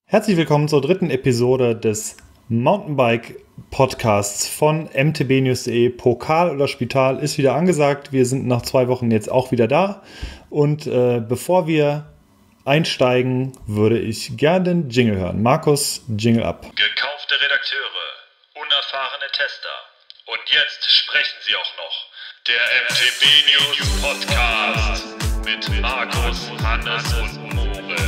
Herzlich willkommen zur dritten Episode des Mountainbike-Podcasts von mtbnews.de. Pokal oder Spital ist wieder angesagt. Wir sind nach 2 Wochen jetzt auch wieder da. Und bevor wir einsteigen, würde ich gerne den Jingle hören. Markus, Jingle ab. Gekaufte Redakteure, unerfahrene Tester. Und jetzt sprechen sie auch noch. Der MTB News Podcast mit Markus, Hannes und Moritz.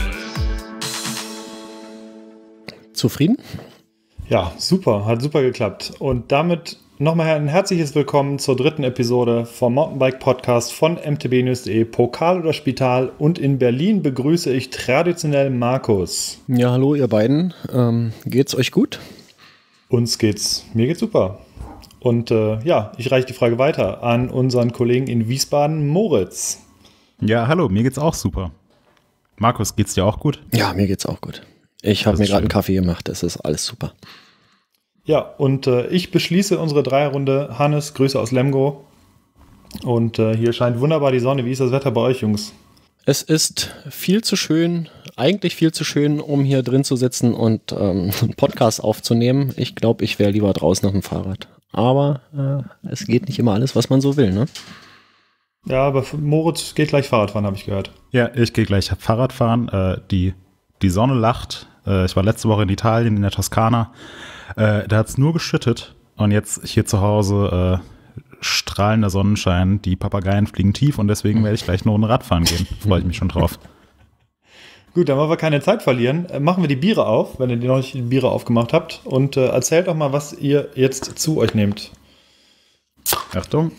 Zufrieden? Ja, super, hat super geklappt. Und damit nochmal ein herzliches Willkommen zur dritten Episode vom Mountainbike-Podcast von mtbnews.de, Pokal oder Spital. Und in Berlin begrüße ich traditionell Markus. Ja, hallo ihr beiden. Geht's euch gut? Mir geht's super. Und ich reiche die Frage weiter an unseren Kollegen in Wiesbaden, Moritz. Ja, hallo, mir geht's auch super. Markus, geht's dir auch gut? Ja, mir geht's auch gut. Ich habe mir gerade einen Kaffee gemacht, das ist alles super. Ja, und ich beschließe unsere Dreierrunde. Hannes, Grüße aus Lemgo. Und hier scheint wunderbar die Sonne. Wie ist das Wetter bei euch, Jungs? Es ist viel zu schön, eigentlich viel zu schön, um hier drin zu sitzen und einen Podcast aufzunehmen. Ich glaube, ich wäre lieber draußen auf dem Fahrrad. Aber es geht nicht immer alles, was man so will, ne? Ja, aber Moritz geht gleich Fahrradfahren, habe ich gehört. Ja, ich gehe gleich Fahrradfahren. Die Sonne lacht. Ich war letzte Woche in Italien, in der Toskana. Da hat es nur geschüttet. Und jetzt hier zu Hause strahlender Sonnenschein. Die Papageien fliegen tief und deswegen werde ich gleich eine Runde Radfahren gehen. Freue ich mich schon drauf. Gut, dann wollen wir keine Zeit verlieren. Machen wir die Biere auf, wenn ihr noch nicht die Biere aufgemacht habt. Und erzählt doch mal, was ihr jetzt zu euch nehmt. Achtung.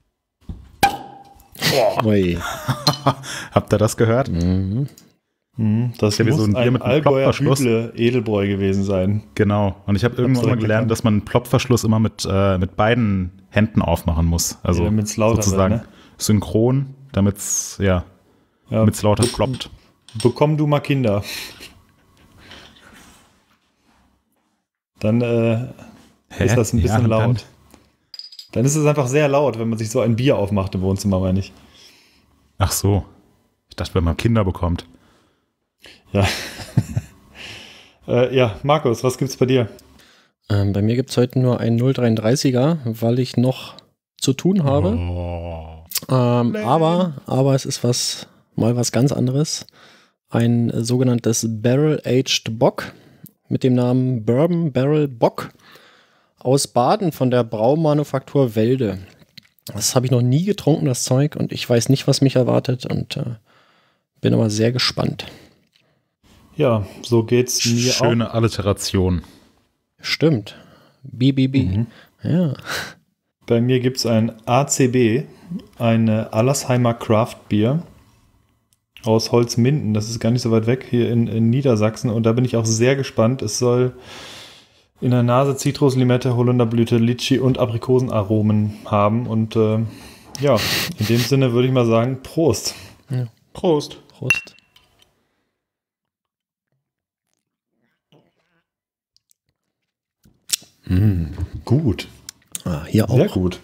Ui. Habt ihr das gehört? Mhm. Das muss so ein Allgäuer Hüble Edelbräu gewesen sein. Genau. Und ich habe irgendwann mal gelernt, dass man einen Plopverschluss immer mit beiden Händen aufmachen muss. Also damit es lauter sozusagen wird, ne? synchron, damit es lauter ploppt. Bekomm du mal Kinder. Dann ist das ein bisschen laut. Dann ist es einfach sehr laut, wenn man sich so ein Bier aufmacht im Wohnzimmer, meine ich. Ach so. Ich dachte, wenn man Kinder bekommt. Ja. Markus, was gibt's bei dir? Bei mir gibt es heute nur einen 0,33er, weil ich noch zu tun habe. Aber es ist mal was ganz anderes. Ein sogenanntes Barrel-Aged Bock mit dem Namen Bourbon Barrel Bock aus Baden von der Braumanufaktur Welde. Das habe ich noch nie getrunken, das Zeug, und ich weiß nicht, was mich erwartet, und bin aber sehr gespannt. Ja, so geht's mir auch. Schöne Alliteration. Stimmt. BBB. Ja. Bei mir gibt's ein ACB, eine Allersheimer Craft Beer aus Holzminden. Das ist gar nicht so weit weg, hier in Niedersachsen, und da bin ich auch sehr gespannt. Es soll in der Nase Zitrus, Limette, Holunderblüte, Litschi und Aprikosenaromen haben. Und in dem Sinne würde ich mal sagen, Prost. Ja. Prost. Prost. Gut. Hier auch. Sehr gut.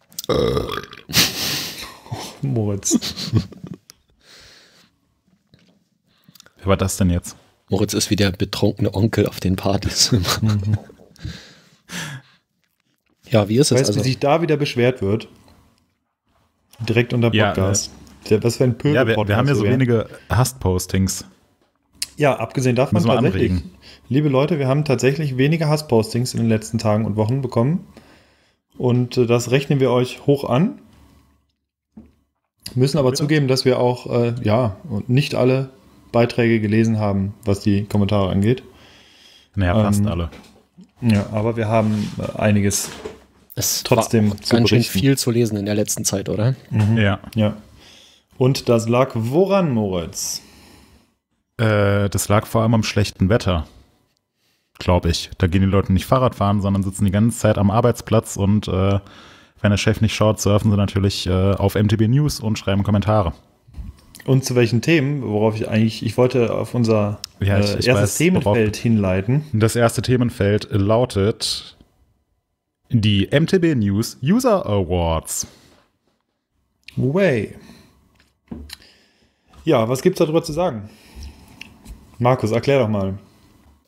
Moritz. Wer war das denn jetzt? Moritz ist wie der betrunkene Onkel auf den Partys. Ja, wie ist es? Weißt du, wie sich da wieder beschwert wird? Direkt unter Podcast. Was für ein Pöbel-Podcast. Wir haben ja so wenige Hasspostings. Ja, abgesehen davon Müssen wir tatsächlich. anregen. Liebe Leute, wir haben tatsächlich weniger Hasspostings in den letzten Tagen und Wochen bekommen. Und das rechnen wir euch hoch an. Müssen aber zugeben, dass wir auch nicht alle Beiträge gelesen haben, was die Kommentare angeht. Naja, fast alle. Ja, aber wir haben einiges trotzdem war zu ganz schön berichten. viel zu lesen in der letzten Zeit, oder? Ja. Und das lag woran, Moritz? Das lag vor allem am schlechten Wetter, glaube ich. Da gehen die Leute nicht Fahrrad fahren, sondern sitzen die ganze Zeit am Arbeitsplatz, und wenn der Chef nicht schaut, surfen sie natürlich auf MTB News und schreiben Kommentare. Und zu welchen Themen, worauf ich wollte auf unser erstes Themenfeld hinleiten. Das erste Themenfeld lautet die MTB News User Awards. Way. Ja, was gibt's darüber zu sagen? Markus, erklär doch mal.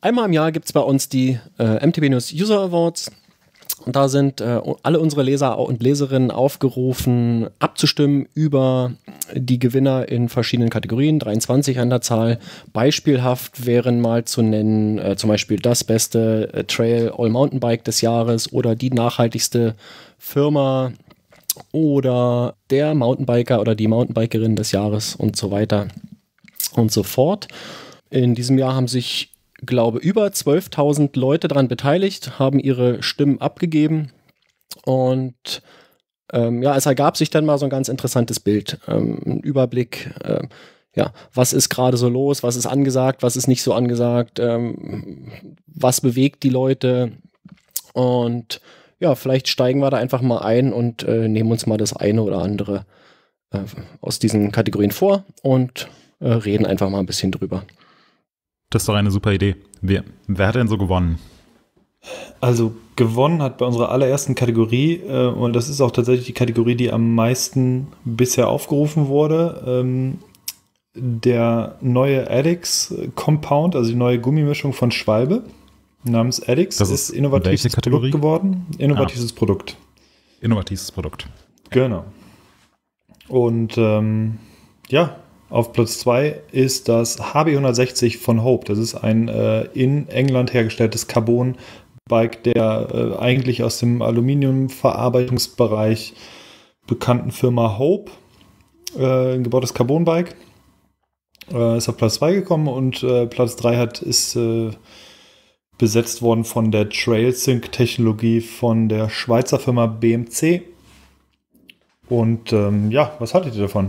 Einmal im Jahr gibt es bei uns die MTB News User Awards. Und da sind alle unsere Leser und Leserinnen aufgerufen, abzustimmen über die Gewinner in verschiedenen Kategorien, 23 an der Zahl. Beispielhaft wären mal zu nennen, zum Beispiel das beste Trail All Mountainbike des Jahres oder die nachhaltigste Firma oder der Mountainbiker oder die Mountainbikerin des Jahres und so weiter und so fort. In diesem Jahr haben sich, glaube ich, über 12.000 Leute daran beteiligt, haben ihre Stimmen abgegeben und es ergab sich dann mal so ein ganz interessantes Bild, ein Überblick, was ist gerade so los, was ist angesagt, was ist nicht so angesagt, was bewegt die Leute und ja, vielleicht steigen wir da einfach mal ein und nehmen uns mal das eine oder andere aus diesen Kategorien vor und reden einfach mal ein bisschen drüber. Das ist doch eine super Idee. Wer hat denn so gewonnen? Also gewonnen hat bei unserer allerersten Kategorie, und das ist auch tatsächlich die Kategorie, die am meisten bisher aufgerufen wurde, der neue Addix Compound, also die neue Gummimischung von Schwalbe namens Addix. Das ist innovatives Produkt geworden. Innovatives Produkt. Innovatives Produkt. Genau. Und auf Platz 2 ist das HB160 von Hope. Das ist ein in England hergestelltes Carbon-Bike, der eigentlich aus dem Aluminiumverarbeitungsbereich bekannten Firma Hope ein gebautes Carbon-Bike. Ist auf Platz 2 gekommen und Platz 3 ist besetzt worden von der TrailSync-Technologie von der Schweizer Firma BMC. Und was haltet ihr davon?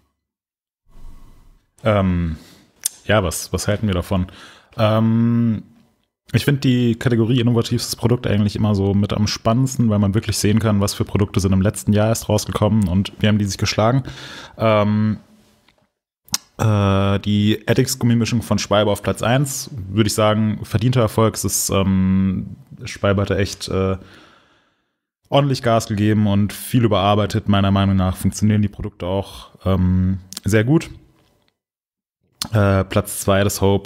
Was halten wir davon? Ich finde die Kategorie innovativstes Produkt eigentlich immer so mit am spannendsten, weil man wirklich sehen kann, was für Produkte sind im letzten Jahr erst rausgekommen und wie haben die sich geschlagen. Die Addix-Gummimischung von Schwalbe auf Platz 1, würde ich sagen, verdienter Erfolg. Es ist, Schwalbe hatte echt ordentlich Gas gegeben und viel überarbeitet. Meiner Meinung nach funktionieren die Produkte auch sehr gut. Platz 2 das Hope.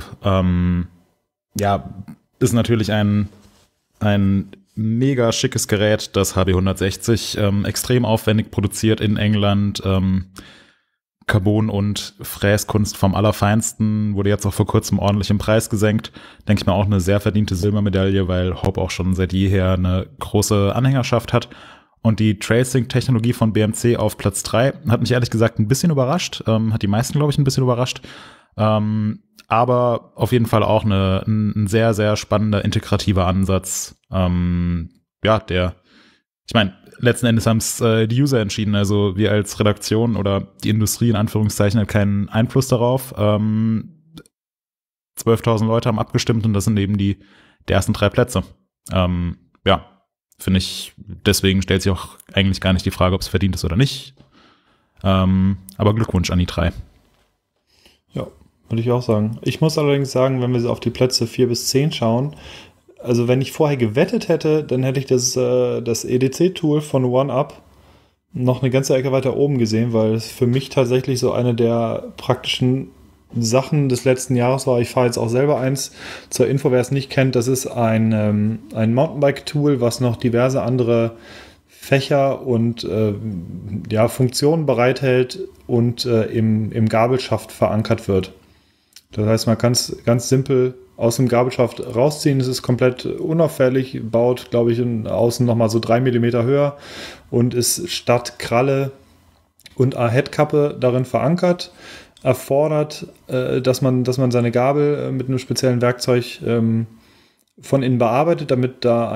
Ist natürlich ein mega schickes Gerät, das HB160, extrem aufwendig produziert in England. Carbon- und Fräskunst vom Allerfeinsten, wurde jetzt auch vor kurzem ordentlich im Preis gesenkt. Denke ich mal auch eine sehr verdiente Silbermedaille, weil Hope auch schon seit jeher eine große Anhängerschaft hat. Und die TrailSync-Technologie von BMC auf Platz 3 hat mich ehrlich gesagt ein bisschen überrascht, hat die meisten, glaube ich, ein bisschen überrascht. Aber auf jeden Fall auch ein sehr, sehr spannender, integrativer Ansatz. Ich meine, letzten Endes haben es die User entschieden, also wir als Redaktion oder die Industrie in Anführungszeichen hat keinen Einfluss darauf. 12.000 Leute haben abgestimmt und das sind eben die ersten 3 Plätze. Finde ich, deswegen stellt sich auch eigentlich gar nicht die Frage, ob es verdient ist oder nicht. Aber Glückwunsch an die 3. Ja, würde ich auch sagen. Ich muss allerdings sagen, wenn wir so auf die Plätze 4 bis 10 schauen, also wenn ich vorher gewettet hätte, dann hätte ich das EDC-Tool von OneUp noch eine ganze Ecke weiter oben gesehen, weil es für mich tatsächlich so eine der praktischen Sachen des letzten Jahres war. Ich fahre jetzt auch selber eins. Zur Info, wer es nicht kennt, das ist ein Mountainbike-Tool, was noch diverse andere Fächer und Funktionen bereithält und im Gabelschaft verankert wird. Das heißt, man kann es ganz simpel aus dem Gabelschaft rausziehen. Es ist komplett unauffällig, baut, glaube ich, außen nochmal so 3 mm höher und ist statt Kralle und A-Head-Kappe darin verankert. Erfordert, dass man seine Gabel mit einem speziellen Werkzeug von innen bearbeitet, damit da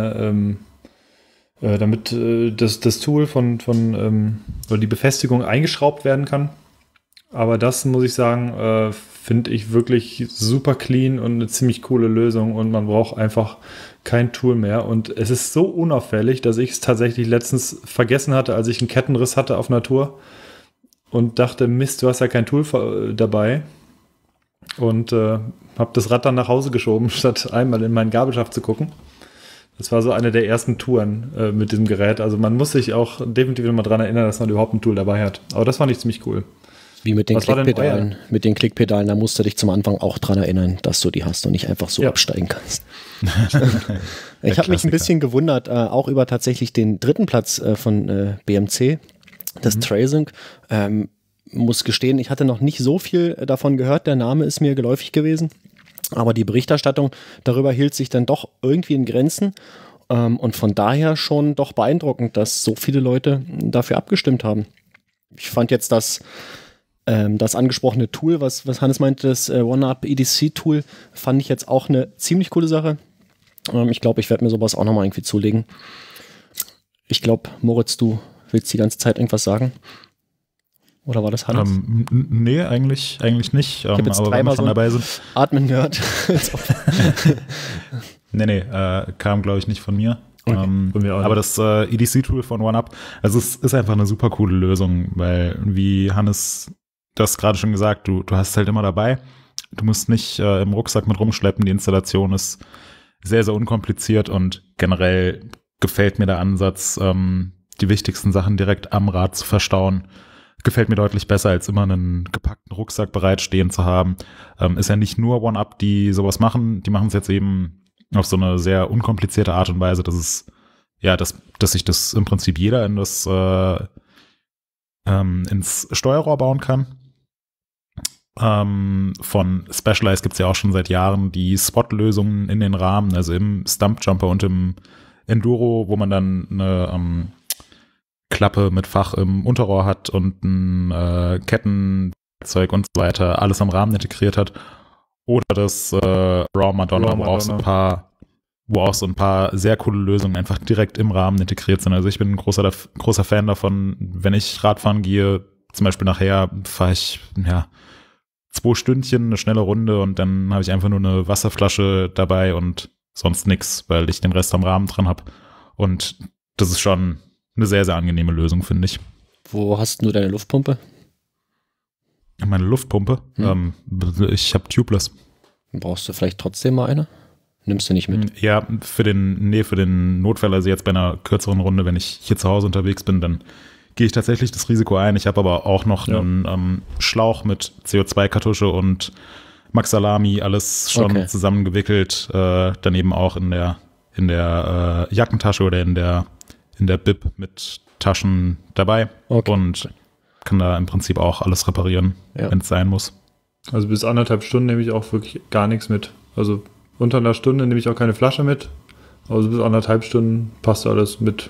das Tool oder die Befestigung eingeschraubt werden kann. Aber das, muss ich sagen, finde ich wirklich super clean und eine ziemlich coole Lösung und man braucht einfach kein Tool mehr. Und es ist so unauffällig, dass ich es tatsächlich letztens vergessen hatte, als ich einen Kettenriss hatte auf einer Tour und dachte, Mist, du hast ja kein Tool dabei. Und habe das Rad dann nach Hause geschoben, statt einmal in meinen Gabelschaft zu gucken. Das war so eine der ersten Touren mit diesem Gerät. Also man muss sich auch definitiv immer daran erinnern, dass man überhaupt ein Tool dabei hat. Aber das fand ich ziemlich cool. Wie mit den Was war denn Klickpedalen. Mit den Klickpedalen, da musst du dich zum Anfang auch dran erinnern, dass du die hast und nicht einfach so Ja. absteigen kannst. Ich habe mich ein bisschen gewundert, auch über tatsächlich den dritten Platz von BMC, das Tracing. Muss gestehen, ich hatte noch nicht so viel davon gehört, der Name ist mir geläufig gewesen, aber die Berichterstattung darüber hielt sich dann doch irgendwie in Grenzen und von daher schon doch beeindruckend, dass so viele Leute dafür abgestimmt haben. Ich fand jetzt das angesprochene Tool, was Hannes meinte, das OneUp EDC-Tool, fand ich jetzt auch eine ziemlich coole Sache. Ich glaube, ich werde mir sowas auch nochmal irgendwie zulegen. Ich glaube, Moritz, du willst die ganze Zeit irgendwas sagen? Oder war das Hannes? Nee, eigentlich nicht. Ich habe jetzt aber wenn wir dreimal schon so dabei sind. Atmen gehört. Nee, kam, glaube ich, nicht von mir. Von mir auch nicht. Aber das EDC-Tool von OneUp, also es ist einfach eine super coole Lösung, weil, wie Hannes das gerade schon gesagt, du hast es halt immer dabei. Du musst nicht im Rucksack mit rumschleppen. Die Installation ist sehr, sehr unkompliziert und generell gefällt mir der Ansatz, die wichtigsten Sachen direkt am Rad zu verstauen. Gefällt mir deutlich besser, als immer einen gepackten Rucksack bereitstehen zu haben. Ist ja nicht nur OneUp, die sowas machen. Die machen es jetzt eben auf so eine sehr unkomplizierte Art und Weise, dass sich das im Prinzip jeder ins Steuerrohr bauen kann. Von Specialized gibt es ja auch schon seit Jahren die Spot-Lösungen in den Rahmen, also im Stumpjumper und im Enduro, wo man dann eine Klappe mit Fach im Unterrohr hat und ein Kettenzeug und so weiter, alles am Rahmen integriert hat. Oder das Raw Madonna, wo auch so ein paar sehr coole Lösungen einfach direkt im Rahmen integriert sind. Also ich bin ein großer Fan davon, wenn ich Radfahren gehe, zum Beispiel nachher fahre ich 2 Stündchen, eine schnelle Runde und dann habe ich einfach nur eine Wasserflasche dabei und sonst nichts, weil ich den Rest am Rahmen dran habe. Und das ist schon eine sehr, sehr angenehme Lösung, finde ich. Wo hast du deine Luftpumpe? Meine Luftpumpe? Ich habe Tubeless. Brauchst du vielleicht trotzdem mal eine? Nimmst du nicht mit? Ja, für den Notfall, also jetzt bei einer kürzeren Runde, wenn ich hier zu Hause unterwegs bin, dann gehe ich tatsächlich das Risiko ein. Ich habe aber auch noch einen Schlauch mit CO2-Kartusche und Max Salami, alles schon zusammengewickelt. Daneben auch in der Jackentasche oder in der Bib mit Taschen dabei. Und kann da im Prinzip auch alles reparieren, wenn es sein muss. Also bis 1,5 Stunden nehme ich auch wirklich gar nichts mit. Also unter einer Stunde nehme ich auch keine Flasche mit. Also bis 1,5 Stunden passt alles mit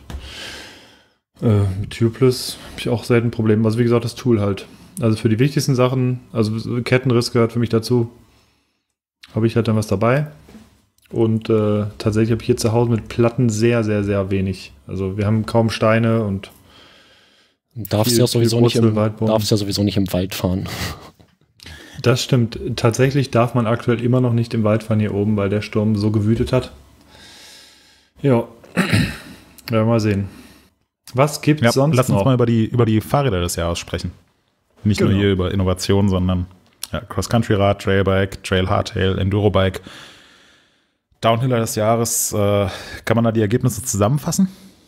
Tubeless habe ich auch selten Probleme. Also wie gesagt, das Tool halt. Also für die wichtigsten Sachen, also Kettenriss gehört für mich dazu, habe ich halt dann was dabei. Und tatsächlich habe ich hier zu Hause mit Platten sehr, sehr, sehr wenig. Also wir haben kaum Steine und darfst ja sowieso nicht im Wald fahren. Das stimmt. Tatsächlich darf man aktuell immer noch nicht im Wald fahren hier oben, weil der Sturm so gewütet hat. Ja, mal sehen. Was gibt es sonst lass uns noch? mal über die Fahrräder des Jahres sprechen. Nicht nur hier über Innovation, sondern Cross-Country-Rad, Trailbike, Trail-Hardtail, Enduro-Bike. Downhiller des Jahres, kann man da die Ergebnisse zusammenfassen?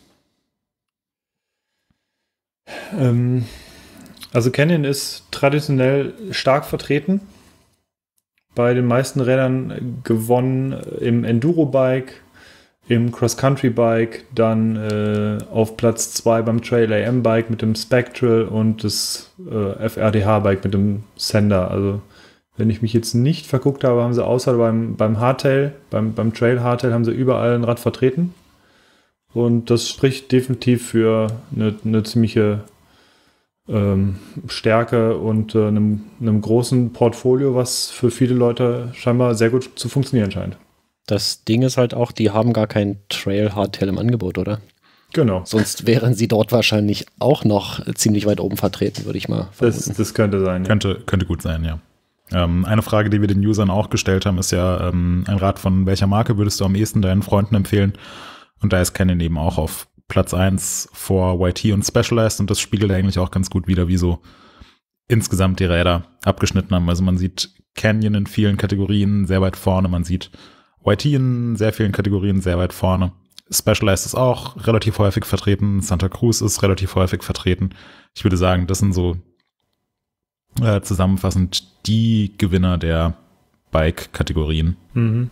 Also Canyon ist traditionell stark vertreten. Bei den meisten Rädern gewonnen im Enduro-Bike, im Cross-Country-Bike, dann auf Platz 2 beim Trail-AM-Bike mit dem Spectral und das FRDH-Bike mit dem Sender. Also wenn ich mich jetzt nicht verguckt habe, haben sie außer beim Hardtail, beim Trail-Hardtail haben sie überall ein Rad vertreten. Und das spricht definitiv für eine ziemliche Stärke und einem großen Portfolio, was für viele Leute scheinbar sehr gut zu funktionieren scheint. Das Ding ist halt auch, die haben gar kein Trail-Hardtail im Angebot, oder? Genau. Sonst wären sie dort wahrscheinlich auch noch ziemlich weit oben vertreten, würde ich mal vermuten. Das könnte sein, ja. Könnte gut sein, ja. Eine Frage, die wir den Usern auch gestellt haben, ist ja, ein Rad von welcher Marke würdest du am ehesten deinen Freunden empfehlen? Und da ist Canyon eben auch auf Platz 1 vor YT und Specialized und das spiegelt eigentlich auch ganz gut wider, wie so insgesamt die Räder abgeschnitten haben. Also man sieht Canyon in vielen Kategorien sehr weit vorne, man sieht YT in sehr vielen Kategorien sehr weit vorne. Specialized ist auch relativ häufig vertreten, Santa Cruz ist relativ häufig vertreten. Ich würde sagen, das sind so zusammenfassend die Gewinner der Bike-Kategorien. Mhm.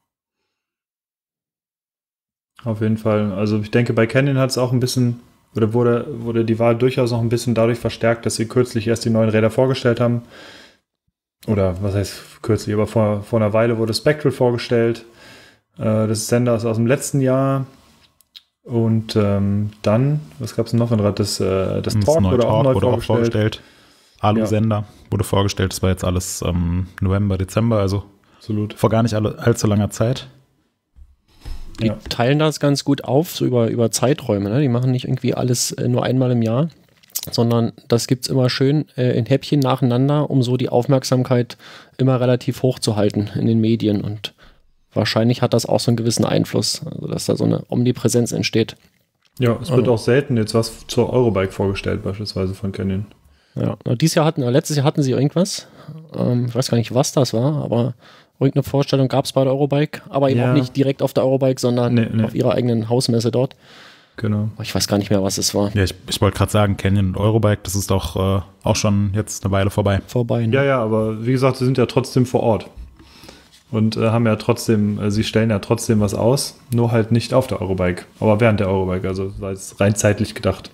Auf jeden Fall. Also ich denke, bei Canyon hat es auch ein bisschen, oder wurde die Wahl durchaus noch ein bisschen dadurch verstärkt, dass sie kürzlich erst die neuen Räder vorgestellt haben. Oder was heißt kürzlich, aber vor einer Weile wurde Spectral vorgestellt. Das Sender ist aus dem letzten Jahr. Und dann, was gab es noch für ein Rad? Das Torque wurde auch neu vorgestellt. Alu-Sender wurde vorgestellt. Das war jetzt alles November, Dezember, also absolut vor gar nicht allzu langer Zeit. Die teilen das ganz gut auf, so über Zeiträume. Ne? Die machen nicht irgendwie alles nur einmal im Jahr, sondern das gibt es immer schön in Häppchen nacheinander, um so die Aufmerksamkeit immer relativ hoch zu halten in den Medien. Und wahrscheinlich hat das auch so einen gewissen Einfluss, also dass da so eine Omnipräsenz entsteht. Ja, es wird auch selten jetzt was zur Eurobike vorgestellt, beispielsweise von Canyon. Ja, letztes Jahr hatten sie irgendwas. Ich weiß gar nicht, was das war, aber irgendeine Vorstellung gab es bei der Eurobike, aber eben auch nicht direkt auf der Eurobike, sondern auf ihrer eigenen Hausmesse dort. Genau. Ich weiß gar nicht mehr, was es war. Ja, ich wollte gerade sagen, Canyon und Eurobike, das ist doch auch schon jetzt eine Weile vorbei. Ne? Ja, aber wie gesagt, sie sind ja trotzdem vor Ort. Und haben ja trotzdem, sie stellen ja trotzdem was aus, nur halt nicht auf der Eurobike, aber während der Eurobike, also war es rein zeitlich gedacht.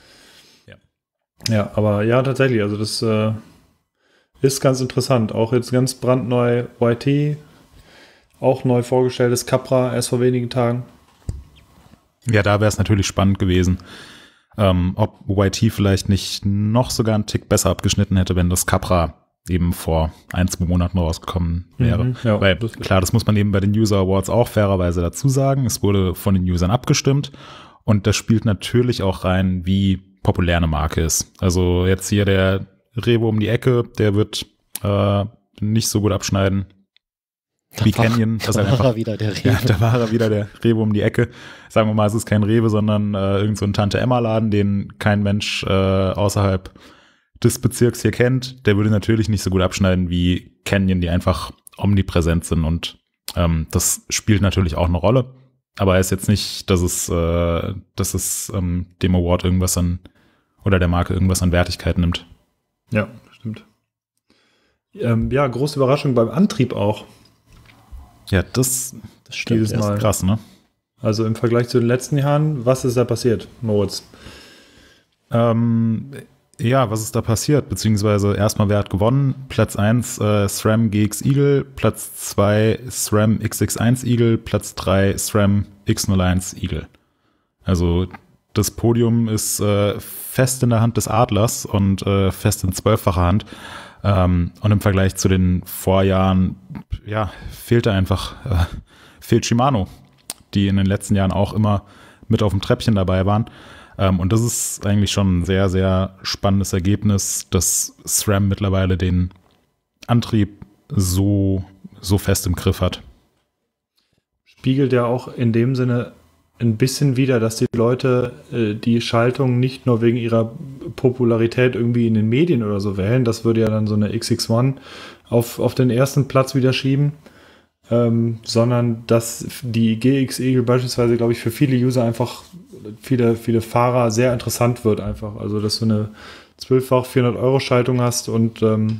Ja, aber ja, tatsächlich, also das ist ganz interessant. Auch jetzt ganz brandneu YT, auch neu vorgestelltes Capra, erst vor wenigen Tagen. Ja, da wäre es natürlich spannend gewesen, ob YT vielleicht nicht noch sogar einen Tick besser abgeschnitten hätte, wenn das Capra eben vor 1-2 Monaten rausgekommen wäre. Ja, weil klar, das muss man eben bei den User Awards auch fairerweise dazu sagen. Es wurde von den Usern abgestimmt und das spielt natürlich auch rein, wie populär eine Marke ist. Also jetzt hier der Revo um die Ecke, der wird nicht so gut abschneiden wie Canyon. Da war er wieder, der Rewe. Ja, da war er wieder, der Rewe um die Ecke. Sagen wir mal, es ist kein Rewe, sondern irgend so ein Tante-Emma-Laden, den kein Mensch außerhalb des Bezirks hier kennt. Der würde natürlich nicht so gut abschneiden wie Canyon, die einfach omnipräsent sind. Und das spielt natürlich auch eine Rolle. Aber er ist jetzt nicht, dass es dem Award irgendwas oder der Marke irgendwas an Wertigkeit nimmt. Ja, stimmt. Ja, große Überraschung beim Antrieb auch. Ja, das stimmt. Dieses Mal. Krass, ne? Also im Vergleich zu den letzten Jahren, was ist da passiert, Moritz? Ja, was ist da passiert? Beziehungsweise erstmal, wer hat gewonnen? Platz 1 SRAM GX Eagle, Platz 2 SRAM XX1 Eagle, Platz 3 SRAM X01 Eagle. Also das Podium ist fest in der Hand des Adlers und fest in 12-facher Hand. Und im Vergleich zu den Vorjahren, ja, fehlt Shimano, die in den letzten Jahren auch immer mit auf dem Treppchen dabei waren. Und das ist eigentlich schon ein sehr, sehr spannendes Ergebnis, dass SRAM mittlerweile den Antrieb so fest im Griff hat. Spiegelt ja auch in dem Sinne ein bisschen wider, dass die Leute die Schaltung nicht nur wegen ihrer Popularität irgendwie in den Medien oder so wählen. Das würde ja dann so eine XX1 auf den ersten Platz wieder schieben. Sondern dass die GX Eagle beispielsweise, glaube ich, für viele User einfach, viele Fahrer sehr interessant wird einfach. Also, dass du eine 12-fach 400-Euro-Schaltung hast und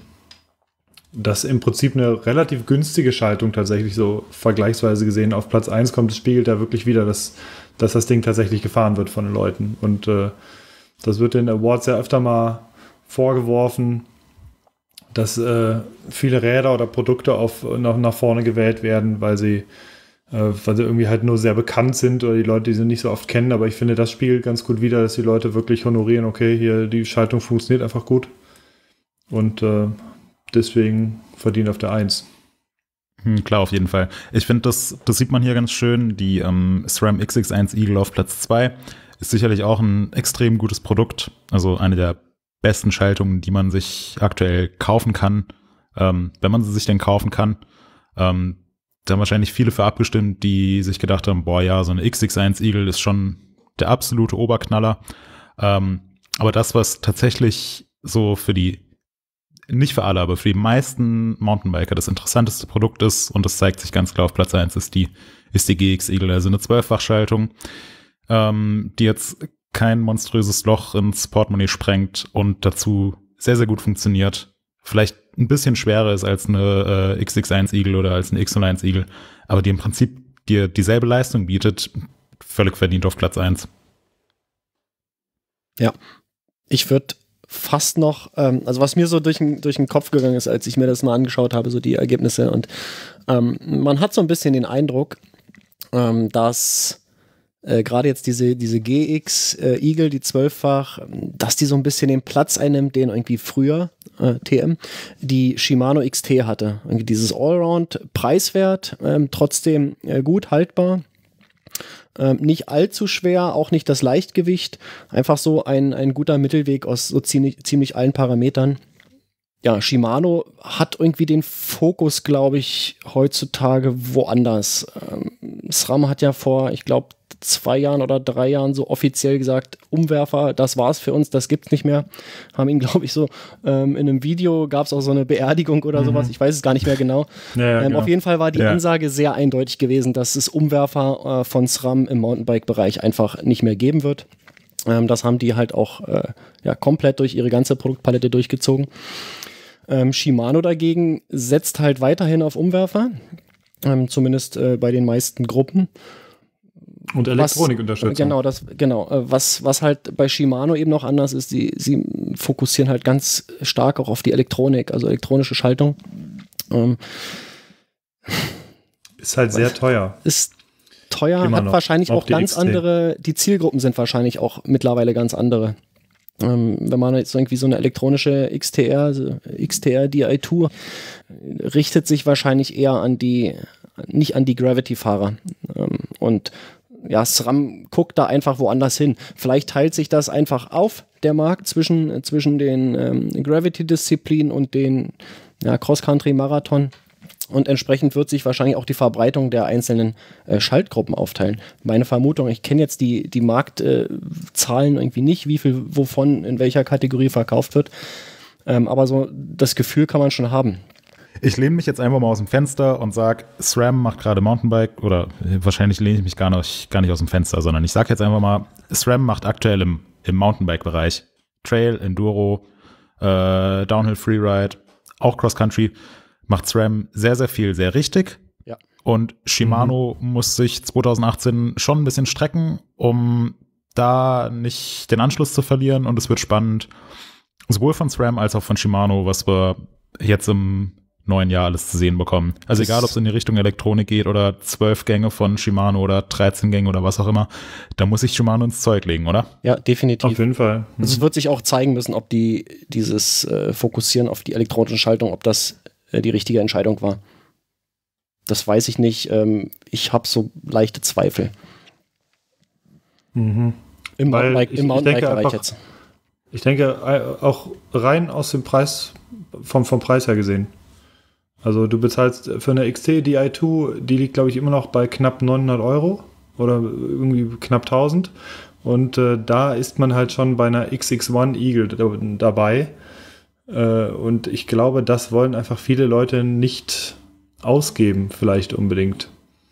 das im Prinzip eine relativ günstige Schaltung tatsächlich so vergleichsweise gesehen auf Platz 1 kommt. Das spiegelt da wirklich wieder, dass das Ding tatsächlich gefahren wird von den Leuten. Und das wird den Awards ja öfter mal vorgeworfen, dass viele Räder oder Produkte nach vorne gewählt werden, weil sie irgendwie halt nur sehr bekannt sind oder die Leute, die sie nicht so oft kennen. Aber ich finde, das spiegelt ganz gut wider, dass die Leute wirklich honorieren, okay, hier die Schaltung funktioniert einfach gut. Und deswegen verdient auf der 1. Klar, auf jeden Fall. Ich finde, das sieht man hier ganz schön. Die SRAM XX1 Eagle auf Platz 2 ist sicherlich auch ein extrem gutes Produkt. Also eine der besten Schaltungen, die man sich aktuell kaufen kann, wenn man sie sich denn kaufen kann. Da haben wahrscheinlich viele für abgestimmt, die sich gedacht haben, boah ja, so eine XX1 Eagle ist schon der absolute Oberknaller. Aber das, was tatsächlich so nicht für alle, aber für die meisten Mountainbiker das interessanteste Produkt ist, und das zeigt sich ganz klar auf Platz 1, ist die GX Eagle, also eine 12-fach-Schaltung, die jetzt kein monströses Loch ins Portemonnaie sprengt und dazu sehr, sehr gut funktioniert. vielleicht ein bisschen schwerer ist als eine XX1 Eagle oder als eine X01 Eagle, aber die im Prinzip dir dieselbe Leistung bietet, völlig verdient auf Platz 1. Ja, ich würde fast noch, also was mir so durch den Kopf gegangen ist, als ich mir das mal angeschaut habe, so die Ergebnisse, und man hat so ein bisschen den Eindruck, dass gerade jetzt diese GX Eagle, die 12-fach, dass die so ein bisschen den Platz einnimmt, den irgendwie früher TM die Shimano XT hatte. Irgendwie dieses Allround preiswert, trotzdem gut haltbar. Nicht allzu schwer, auch nicht das Leichtgewicht. Einfach so ein guter Mittelweg aus so ziemlich allen Parametern. Ja, Shimano hat irgendwie den Fokus, glaube ich, heutzutage woanders. SRAM hat ja vor, ich glaube, 2 Jahren oder 3 Jahren so offiziell gesagt, Umwerfer, das war's für uns, das gibt's nicht mehr. Haben ihn, glaube ich, so in einem Video gab es auch so eine Beerdigung oder sowas, ich weiß es gar nicht mehr genau. Ja, genau. Auf jeden Fall war die Ansage sehr eindeutig gewesen, dass es Umwerfer von SRAM im Mountainbike-Bereich einfach nicht mehr geben wird. Das haben die halt auch komplett durch ihre ganze Produktpalette durchgezogen. Shimano dagegen setzt halt weiterhin auf Umwerfer, zumindest bei den meisten Gruppen. Und Elektronikunterstützung. Genau. Was halt bei Shimano eben noch anders ist, sie fokussieren halt ganz stark auch auf die Elektronik, also elektronische Schaltung. Ist halt sehr teuer. Ist teuer, Immer hat noch. wahrscheinlich auch ganz XT. andere, die Zielgruppen sind wahrscheinlich auch mittlerweile ganz andere. Wenn man jetzt irgendwie so eine elektronische XTR, also XTR Di2, richtet sich wahrscheinlich eher nicht an die Gravity-Fahrer. Und ja, SRAM guckt da einfach woanders hin. Vielleicht teilt sich das einfach auf, der Markt zwischen den Gravity-Disziplinen und den Cross-Country-Marathon. Und entsprechend wird sich wahrscheinlich auch die Verbreitung der einzelnen Schaltgruppen aufteilen. Meine Vermutung, ich kenne jetzt die Marktzahlen irgendwie nicht, wie viel wovon in welcher Kategorie verkauft wird. Aber so das Gefühl kann man schon haben. Ich lehne mich jetzt einfach mal aus dem Fenster und sage, SRAM macht gerade Mountainbike, oder wahrscheinlich lehne ich mich gar nicht aus dem Fenster, sondern ich sage jetzt einfach mal, SRAM macht aktuell im Mountainbike-Bereich Trail, Enduro, Downhill Freeride, auch Cross-Country, macht SRAM sehr, sehr viel, sehr richtig. Ja. Und Shimano muss sich 2018 schon ein bisschen strecken, um da nicht den Anschluss zu verlieren. Und es wird spannend, sowohl von SRAM als auch von Shimano, was wir jetzt im neuen Jahr alles zu sehen bekommen. Also egal, ob es in die Richtung Elektronik geht oder 12 Gänge von Shimano oder 13 Gänge oder was auch immer, da muss sich Shimano ins Zeug legen, oder? Ja, definitiv. Auf jeden Fall. Also es wird sich auch zeigen müssen, ob dieses Fokussieren auf die elektronische Schaltung, ob das die richtige Entscheidung war. Das weiß ich nicht. Ich habe so leichte Zweifel. Mhm. Im Mountainbike-Bereich jetzt. Ich denke, auch rein aus dem Preis, vom Preis her gesehen. Also du bezahlst für eine XT Di2, die liegt, glaube ich, immer noch bei knapp 900 € oder irgendwie knapp 1000. Und da ist man halt schon bei einer XX1 Eagle dabei. Und ich glaube, das wollen einfach viele Leute nicht ausgeben, vielleicht unbedingt.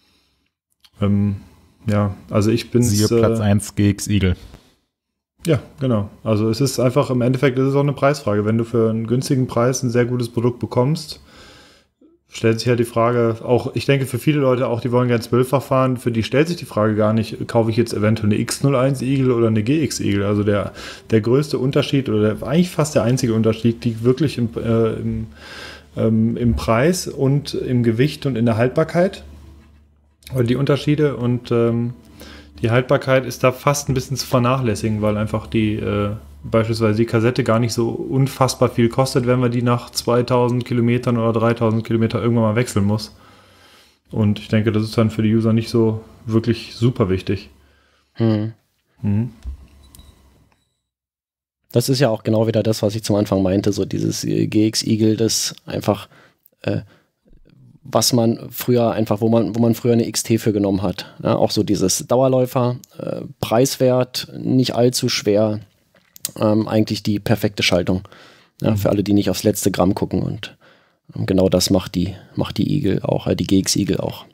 Also ich bin Siehe Platz 1 GX Eagle. Ja, genau. Also es ist einfach, im Endeffekt ist es auch eine Preisfrage. Wenn du für einen günstigen Preis ein sehr gutes Produkt bekommst, stellt sich halt die Frage, auch ich denke für viele Leute auch, die wollen gerne 12-fach fahren, für die stellt sich die Frage gar nicht, kaufe ich jetzt eventuell eine X01 Eagle oder eine GX Eagle. Also der größte Unterschied oder eigentlich fast der einzige Unterschied liegt wirklich im Preis und im Gewicht und in der Haltbarkeit. Und die Unterschiede und die Haltbarkeit ist da fast ein bisschen zu vernachlässigen, weil einfach beispielsweise die Kassette gar nicht so unfassbar viel kostet, wenn man die nach 2000 Kilometern oder 3000 Kilometern irgendwann mal wechseln muss. Und ich denke, das ist dann für die User nicht so wirklich super wichtig. Das ist ja auch genau wieder das, was ich zum Anfang meinte, so dieses GX Eagle, das einfach was man früher einfach, wo man früher eine XT für genommen hat. Ja, auch so dieses Dauerläufer, preiswert, nicht allzu schwer, eigentlich die perfekte Schaltung. Ja, für alle, die nicht aufs letzte Gramm gucken, und genau das macht die Eagle auch, die GX Eagle auch.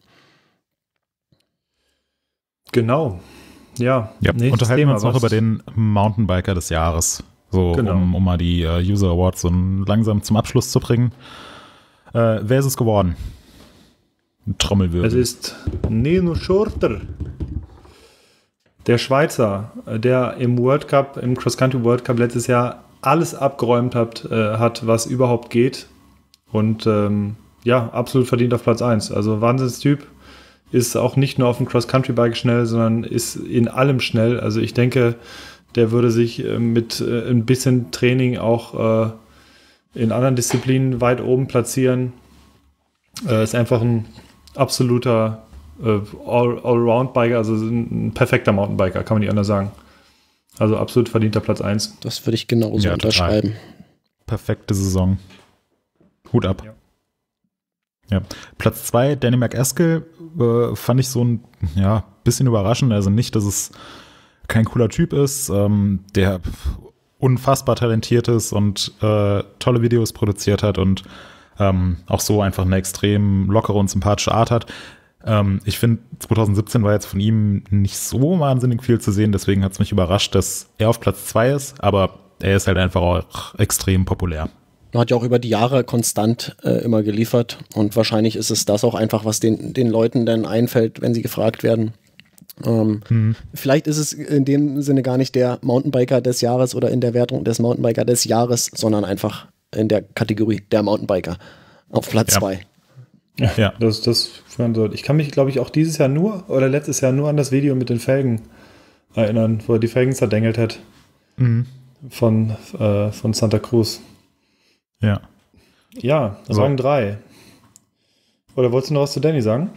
Genau. Ja. Unterhalten wir uns noch über den Mountainbiker des Jahres. So, Genau. um mal die User Awards so langsam zum Abschluss zu bringen. Wer ist es geworden? Trommelwirbel. Es ist Nino Schurter, der Schweizer, der im World Cup, im Cross-Country World Cup letztes Jahr alles abgeräumt hat, was überhaupt geht. Und absolut verdient auf Platz 1. Also Wahnsinnstyp, ist auch nicht nur auf dem Cross-Country-Bike schnell, sondern ist in allem schnell. Also ich denke, der würde sich mit ein bisschen Training auch in anderen Disziplinen weit oben platzieren. Ist einfach ein absoluter Allround-Biker, also ein perfekter Mountainbiker, kann man nicht anders sagen. Also absolut verdienter Platz 1. Das würde ich genauso Ja, unterschreiben. Perfekte Saison. Hut ab. Ja. Platz 2, Danny McAskill, fand ich so ein bisschen überraschend. Also nicht, dass es kein cooler Typ ist, der unfassbar talentiert ist und tolle Videos produziert hat und auch so einfach eine extrem lockere und sympathische Art hat. Ich finde, 2017 war jetzt von ihm nicht so wahnsinnig viel zu sehen, deswegen hat es mich überrascht, dass er auf Platz 2 ist, aber er ist halt einfach auch extrem populär. Er hat ja auch über die Jahre konstant immer geliefert und wahrscheinlich ist es das auch einfach, was den Leuten dann einfällt, wenn sie gefragt werden. Vielleicht ist es in dem Sinne gar nicht der Mountainbiker des Jahres oder in der Wertung des Mountainbiker des Jahres, sondern einfach in der Kategorie der Mountainbiker auf Platz 2. Ja. Ich kann mich, glaube ich, auch dieses Jahr letztes Jahr nur an das Video mit den Felgen erinnern, wo er die Felgen zerdengelt hat. Von Santa Cruz. Ja. Ja, Rang 3. Oder wolltest du noch was zu Danny sagen?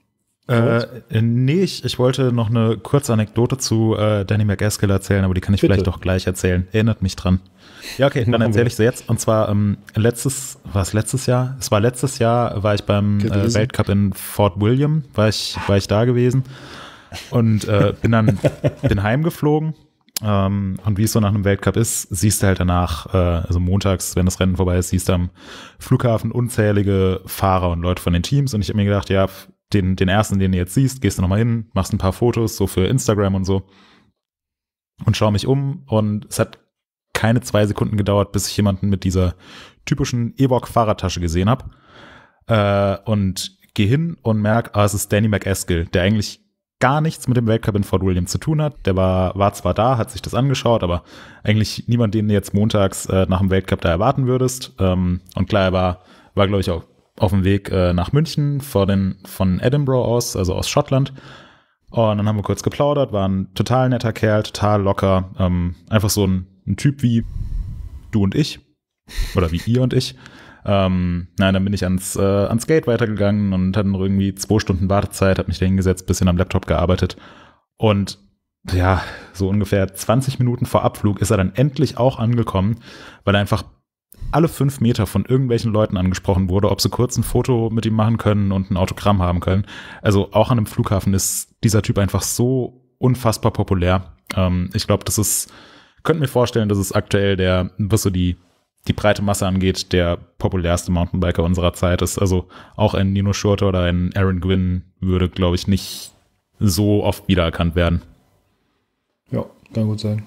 Nee, ich wollte noch eine kurze Anekdote zu Danny McAskill erzählen, aber die kann ich vielleicht doch gleich erzählen. Erinnert mich dran. Ja, okay, dann erzähle ich sie jetzt. Und zwar letztes Jahr? Es war letztes Jahr, war ich beim Weltcup in Fort William, war ich da gewesen und bin heimgeflogen. Und wie es so nach einem Weltcup ist, siehst du halt danach, also montags, wenn das Rennen vorbei ist, siehst du am Flughafen unzählige Fahrer und Leute von den Teams. Und ich habe mir gedacht, ja, den ersten, den du jetzt siehst, gehst du nochmal hin, machst ein paar Fotos, so für Instagram und so. Und schaue mich um. Und es hat keine 2 Sekunden gedauert, bis ich jemanden mit dieser typischen Evoque-Fahrradtasche gesehen habe. Und gehe hin und merke, es ist Danny McAskill, der eigentlich gar nichts mit dem Weltcup in Fort William zu tun hat. Der war zwar da, hat sich das angeschaut, aber eigentlich niemand, den du jetzt montags nach dem Weltcup da erwarten würdest. Und klar, er war glaube ich, auch auf dem Weg nach München von Edinburgh aus, also aus Schottland. Und dann haben wir kurz geplaudert, war ein total netter Kerl, total locker. Einfach so ein Typ wie du und ich. Oder wie ihr und ich. Dann bin ich ans Gate weitergegangen und hatte noch irgendwie 2 Stunden Wartezeit, habe mich da hingesetzt, bisschen am Laptop gearbeitet. Und ja, so ungefähr 20 Minuten vor Abflug ist er dann endlich auch angekommen, weil er einfach alle 5 Meter von irgendwelchen Leuten angesprochen wurde, ob sie kurz ein Foto mit ihm machen können und ein Autogramm haben können. Also auch an einem Flughafen ist dieser Typ einfach so unfassbar populär. Ich glaube, könnte mir vorstellen, dass es aktuell was so die breite Masse angeht, der populärste Mountainbiker unserer Zeit ist. Also auch ein Nino Schurter oder ein Aaron Gwin würde, glaube ich, nicht so oft wiedererkannt werden. Ja, kann gut sein.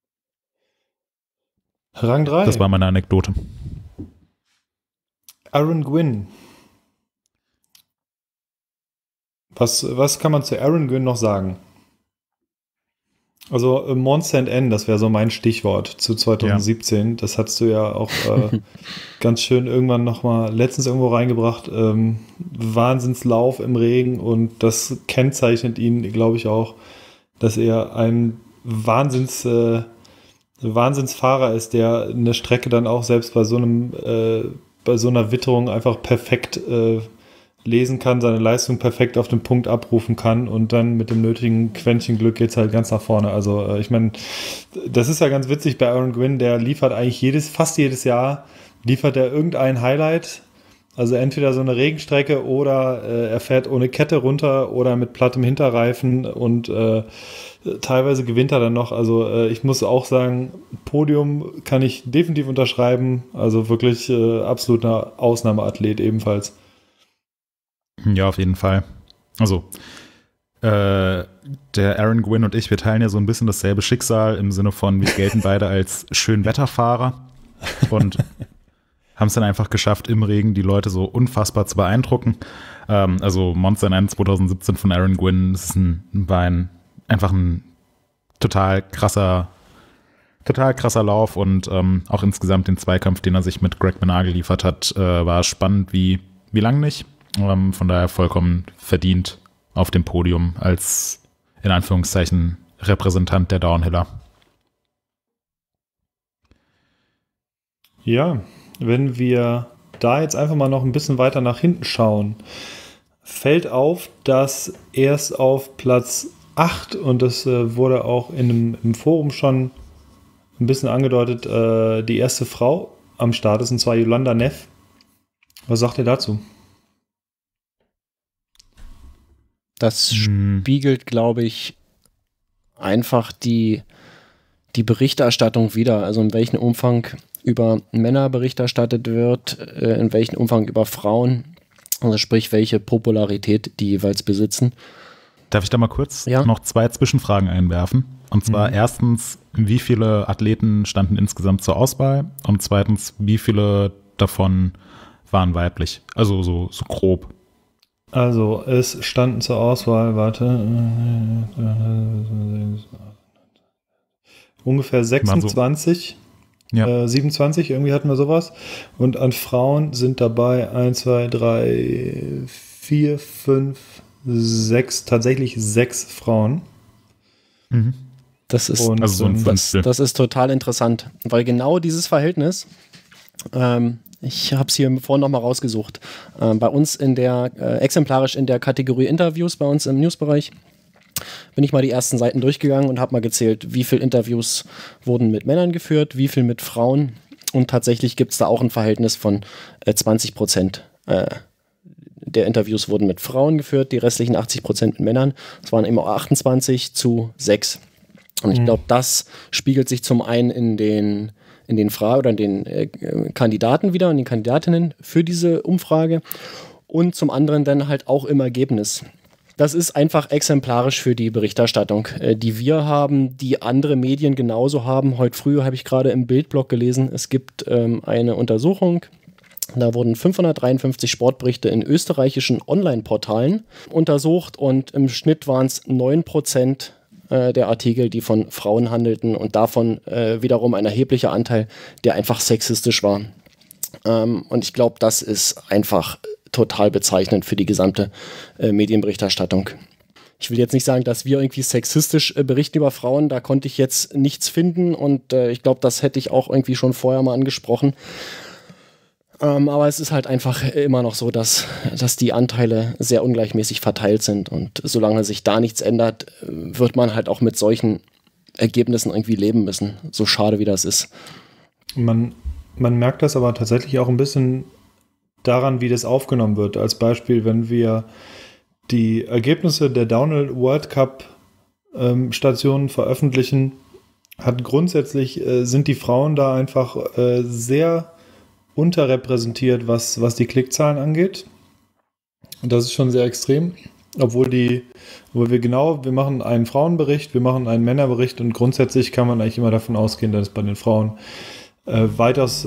Rang 3. Das war meine Anekdote. Aaron Gwin. Was kann man zu Aaron Gwin noch sagen? Also Mont Saint-Anne, das wäre so mein Stichwort zu 2017. Ja. Das hattest du ja auch ganz schön irgendwann nochmal letztens irgendwo reingebracht. Wahnsinnslauf im Regen und das kennzeichnet ihn, glaube ich, auch, dass er ein Wahnsinnsfahrer ist, der eine Strecke dann auch selbst bei so einer Witterung einfach perfekt lesen kann, seine Leistung perfekt auf den Punkt abrufen kann und dann mit dem nötigen Quäntchen Glück geht's halt ganz nach vorne. Also ich meine, das ist ja ganz witzig bei Aaron Gwin, der liefert eigentlich fast jedes Jahr liefert er irgendein Highlight, also entweder so eine Regenstrecke oder er fährt ohne Kette runter oder mit plattem Hinterreifen und teilweise gewinnt er dann noch. Also ich muss auch sagen, Podium kann ich definitiv unterschreiben, also wirklich absoluter Ausnahmeathlet ebenfalls. Ja, auf jeden Fall. Also, Der Aaron Gwynn und ich, wir teilen ja so ein bisschen dasselbe Schicksal im Sinne von, wir gelten beide als Schönwetterfahrer und haben es dann einfach geschafft, im Regen die Leute so unfassbar zu beeindrucken. Also Monster in 2017 von Aaron Gwynn, das ist einfach ein total krasser Lauf und auch insgesamt den Zweikampf, den er sich mit Greg Menard geliefert hat, war spannend wie lang nicht. Von daher vollkommen verdient auf dem Podium als, in Anführungszeichen, Repräsentant der Downhiller. Ja, wenn wir da jetzt einfach mal noch ein bisschen weiter nach hinten schauen, fällt auf, dass erst auf Platz 8, und das wurde auch im Forum schon ein bisschen angedeutet, die erste Frau am Start ist, und zwar Yolanda Neff. Was sagt ihr dazu? Das spiegelt, glaube ich, einfach die Berichterstattung wider. Also in welchem Umfang über Männer Bericht erstattet wird, in welchem Umfang über Frauen, also sprich, welche Popularität die jeweils besitzen. Darf ich da mal kurz noch 2 Zwischenfragen einwerfen? Und zwar erstens, wie viele Athleten standen insgesamt zur Auswahl? Und zweitens, wie viele davon waren weiblich? Also so grob. Also es standen zur Auswahl, ungefähr 26, Ja. 27, irgendwie hatten wir sowas. Und an Frauen sind dabei 1, 2, 3, 4, 5, 6, tatsächlich 6 Frauen. Mhm. Das ist, Und, Also so ein Fünftel. das ist total interessant, weil genau dieses Verhältnis, ich habe es hier vorhin nochmal rausgesucht, bei uns exemplarisch in der Kategorie Interviews, bei uns im Newsbereich, bin ich mal die ersten Seiten durchgegangen und habe mal gezählt, wie viele Interviews wurden mit Männern geführt, wie viel mit Frauen, und tatsächlich gibt es da auch ein Verhältnis von 20%. Der Interviews wurden mit Frauen geführt, die restlichen 80% mit Männern. Das waren immer 28:6. Und ich glaube, das spiegelt sich zum einen in den Fragen oder in den Kandidaten wieder und den Kandidatinnen für diese Umfrage und zum anderen dann halt auch im Ergebnis. Das ist einfach exemplarisch für die Berichterstattung, die wir haben, die andere Medien genauso haben. Heute früh habe ich gerade im Bildblog gelesen, es gibt eine Untersuchung. Da wurden 553 Sportberichte in österreichischen Online-Portalen untersucht und im Schnitt waren es 9% der Artikel, die von Frauen handelten, und davon wiederum ein erheblicher Anteil, der einfach sexistisch war. Und ich glaube, das ist einfach total bezeichnend für die gesamte Medienberichterstattung. Ich will jetzt nicht sagen, dass wir irgendwie sexistisch berichten über Frauen, da konnte ich jetzt nichts finden, und ich glaube, das hätte ich auch irgendwie schon vorher mal angesprochen. Aber es ist halt einfach immer noch so, dass die Anteile sehr ungleichmäßig verteilt sind, und solange sich da nichts ändert, wird man halt auch mit solchen Ergebnissen irgendwie leben müssen, so schade wie das ist. Man merkt das aber tatsächlich auch ein bisschen daran, wie das aufgenommen wird. Als Beispiel, wenn wir die Ergebnisse der Downhill World Cup Stationen veröffentlichen, sind die Frauen da einfach sehr unterrepräsentiert, was die Klickzahlen angeht. Und das ist schon sehr extrem. Wir machen einen Frauenbericht, wir machen einen Männerbericht, und grundsätzlich kann man eigentlich immer davon ausgehen, dass bei den Frauen weitaus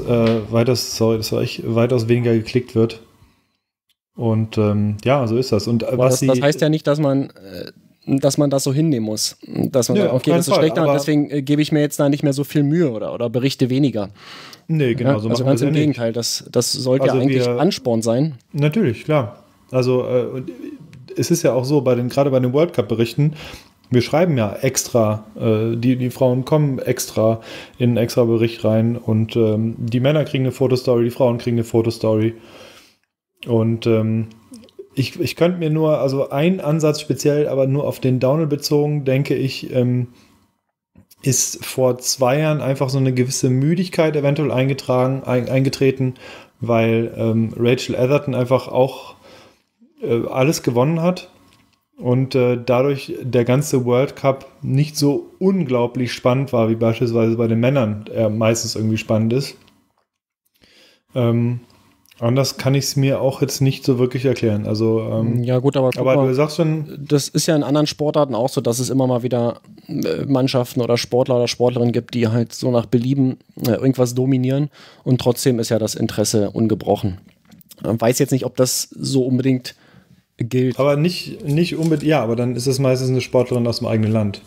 weniger geklickt wird. Und ja, so ist das. Und das heißt ja nicht, dass man das so hinnehmen muss. Dass man sagt, okay, das ist schlechter, und deswegen gebe ich mir jetzt da nicht mehr so viel Mühe oder berichte weniger. Nee, genau. Ja, so also ganz im Gegenteil, das sollte ja eigentlich Ansporn sein. Natürlich, klar. Also es ist ja auch so, gerade bei den World Cup-Berichten, wir schreiben ja extra, die Frauen kommen extra in einen extra Bericht rein, und die Männer kriegen eine Fotostory, die Frauen kriegen eine Fotostory. Und ich könnte mir nur, also ein Ansatz speziell, aber nur auf den Downhill bezogen, denke ich, ist vor 2 Jahren einfach so eine gewisse Müdigkeit eventuell eingetreten, weil Rachel Atherton einfach auch alles gewonnen hat und dadurch der ganze World Cup nicht so unglaublich spannend war, wie beispielsweise bei den Männern er meistens irgendwie spannend ist. Anders kann ich es mir auch jetzt nicht so wirklich erklären. Also, ja gut, aber du sagst schon, das ist ja in anderen Sportarten auch so, dass es immer mal wieder Mannschaften oder Sportler oder Sportlerinnen gibt, die halt so nach Belieben irgendwas dominieren und trotzdem ist ja das Interesse ungebrochen. Weiß jetzt nicht, ob das so unbedingt gilt. aber nicht unbedingt, ja, aber dann ist es meistens eine Sportlerin aus dem eigenen Land.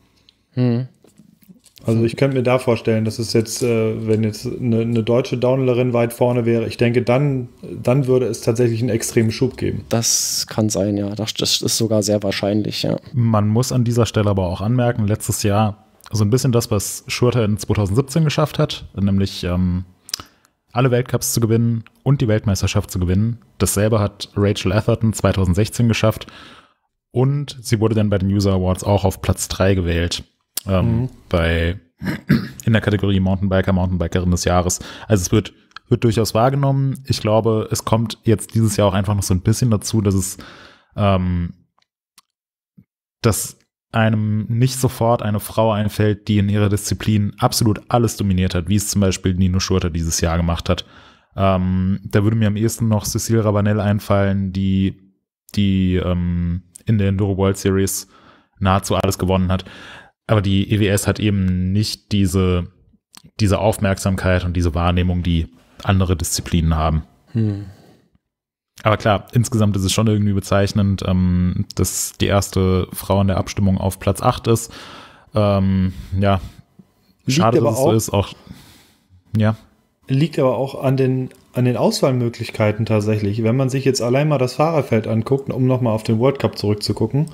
Also ich könnte mir da vorstellen, dass es jetzt, wenn jetzt eine deutsche Downhillerin weit vorne wäre, ich denke, dann würde es tatsächlich einen extremen Schub geben. Das kann sein, ja. Das ist sogar sehr wahrscheinlich, ja. Man muss an dieser Stelle aber auch anmerken, letztes Jahr so ein bisschen das, was Schurter in 2017 geschafft hat, nämlich alle Weltcups zu gewinnen und die Weltmeisterschaft zu gewinnen. Dasselbe hat Rachel Atherton 2016 geschafft und sie wurde dann bei den User Awards auch auf Platz 3 gewählt. In der Kategorie Mountainbikerin des Jahres. Also es wird durchaus wahrgenommen. Ich glaube, es kommt jetzt dieses Jahr auch einfach noch so ein bisschen dazu, dass es dass einem nicht sofort eine Frau einfällt, die in ihrer Disziplin absolut alles dominiert hat, wie es zum Beispiel Nino Schurter dieses Jahr gemacht hat. Da würde mir am ehesten noch Cécile Ravanel einfallen, die in der Enduro World Series nahezu alles gewonnen hat. Aber die EWS hat eben nicht diese Aufmerksamkeit und diese Wahrnehmung, die andere Disziplinen haben. Aber klar, insgesamt ist es schon irgendwie bezeichnend, dass die erste Frau in der Abstimmung auf Platz 8 ist. Ja, schade, dass es so ist. Auch, ja. Liegt aber auch an den Auswahlmöglichkeiten tatsächlich. Wenn man sich jetzt allein mal das Fahrerfeld anguckt, um nochmal auf den World Cup zurückzugucken,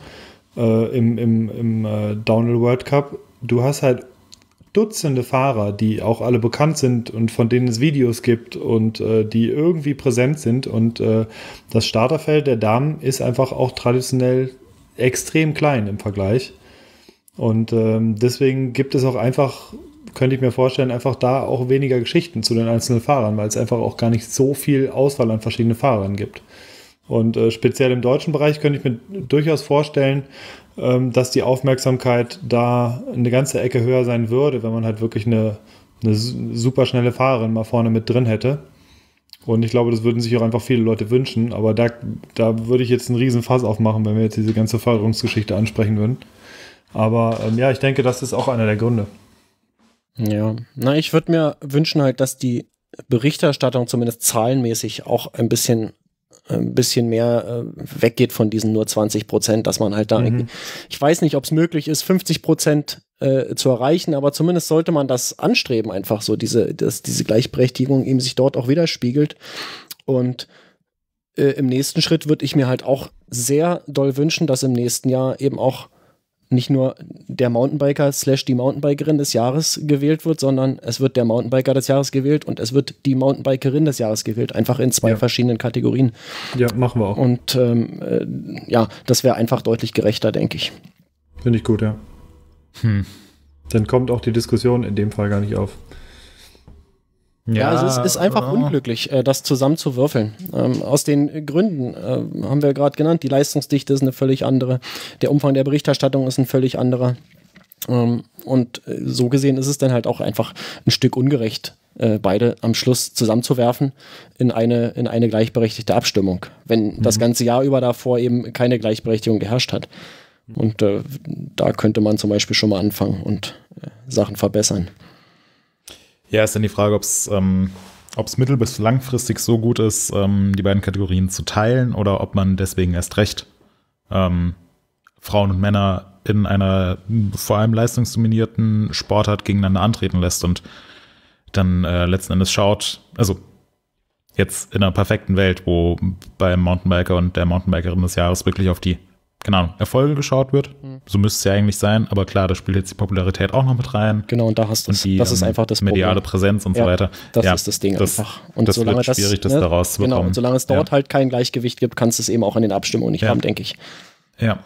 im Downhill World Cup, du hast halt Dutzende Fahrer, die auch alle bekannt sind und von denen es Videos gibt und die irgendwie präsent sind und das Starterfeld der Damen ist einfach auch traditionell extrem klein im Vergleich und deswegen gibt es auch einfach, könnte ich mir vorstellen, einfach da auch weniger Geschichten zu den einzelnen Fahrern, weil es einfach auch gar nicht so viel Auswahl an verschiedenen Fahrern gibt. Und speziell im deutschen Bereich könnte ich mir durchaus vorstellen, dass die Aufmerksamkeit da eine ganze Ecke höher sein würde, wenn man halt wirklich eine super schnelle Fahrerin mal vorne mit drin hätte. Und ich glaube, das würden sich auch einfach viele Leute wünschen. Aber da würde ich jetzt einen riesen Fass aufmachen, wenn wir jetzt diese ganze Förderungsgeschichte ansprechen würden. Aber ja, ich denke, das ist auch einer der Gründe. Ja, ich würde mir wünschen halt, dass die Berichterstattung zumindest zahlenmäßig auch ein bisschen mehr weggeht von diesen nur 20%, dass man halt da, ich weiß nicht, ob es möglich ist, 50% zu erreichen, aber zumindest sollte man das anstreben, einfach so, dass diese Gleichberechtigung eben sich dort auch widerspiegelt. Und im nächsten Schritt würde ich mir halt auch sehr doll wünschen, dass im nächsten Jahr eben auch nicht nur der Mountainbiker / die Mountainbikerin des Jahres gewählt wird, sondern es wird der Mountainbiker des Jahres gewählt und es wird die Mountainbikerin des Jahres gewählt, einfach in 2 verschiedenen Kategorien. Ja, machen wir auch. Und das wäre einfach deutlich gerechter, denke ich. Finde ich gut, ja. Dann kommt auch die Diskussion in dem Fall gar nicht auf. Ja, also es ist einfach unglücklich, das zusammenzuwürfeln. Aus den Gründen haben wir gerade genannt, die Leistungsdichte ist eine völlig andere, der Umfang der Berichterstattung ist ein völlig anderer. Und so gesehen ist es dann halt auch einfach ein Stück ungerecht, beide am Schluss zusammenzuwerfen in eine gleichberechtigte Abstimmung, wenn das ganze Jahr über davor eben keine Gleichberechtigung geherrscht hat. Und da könnte man zum Beispiel schon mal anfangen und Sachen verbessern. Ja, ist dann die Frage, ob es mittel- bis langfristig so gut ist, die beiden Kategorien zu teilen oder ob man deswegen erst recht Frauen und Männer in einer vor allem leistungsdominierten Sportart gegeneinander antreten lässt und dann letzten Endes schaut, also jetzt in einer perfekten Welt, wo beim Mountainbiker und der Mountainbikerin des Jahres wirklich auf die Erfolge geschaut wird. So müsste es ja eigentlich sein, aber klar, da spielt jetzt die Popularität auch noch mit rein. Genau, und da hast du das ist einfach das mediale Problem. Präsenz und so weiter. Das ist das Ding einfach. Und das wird schwierig, das daraus zu bekommen. Genau, und solange es dort halt kein Gleichgewicht gibt, kannst du es eben auch in den Abstimmungen nicht haben, denke ich. Ja.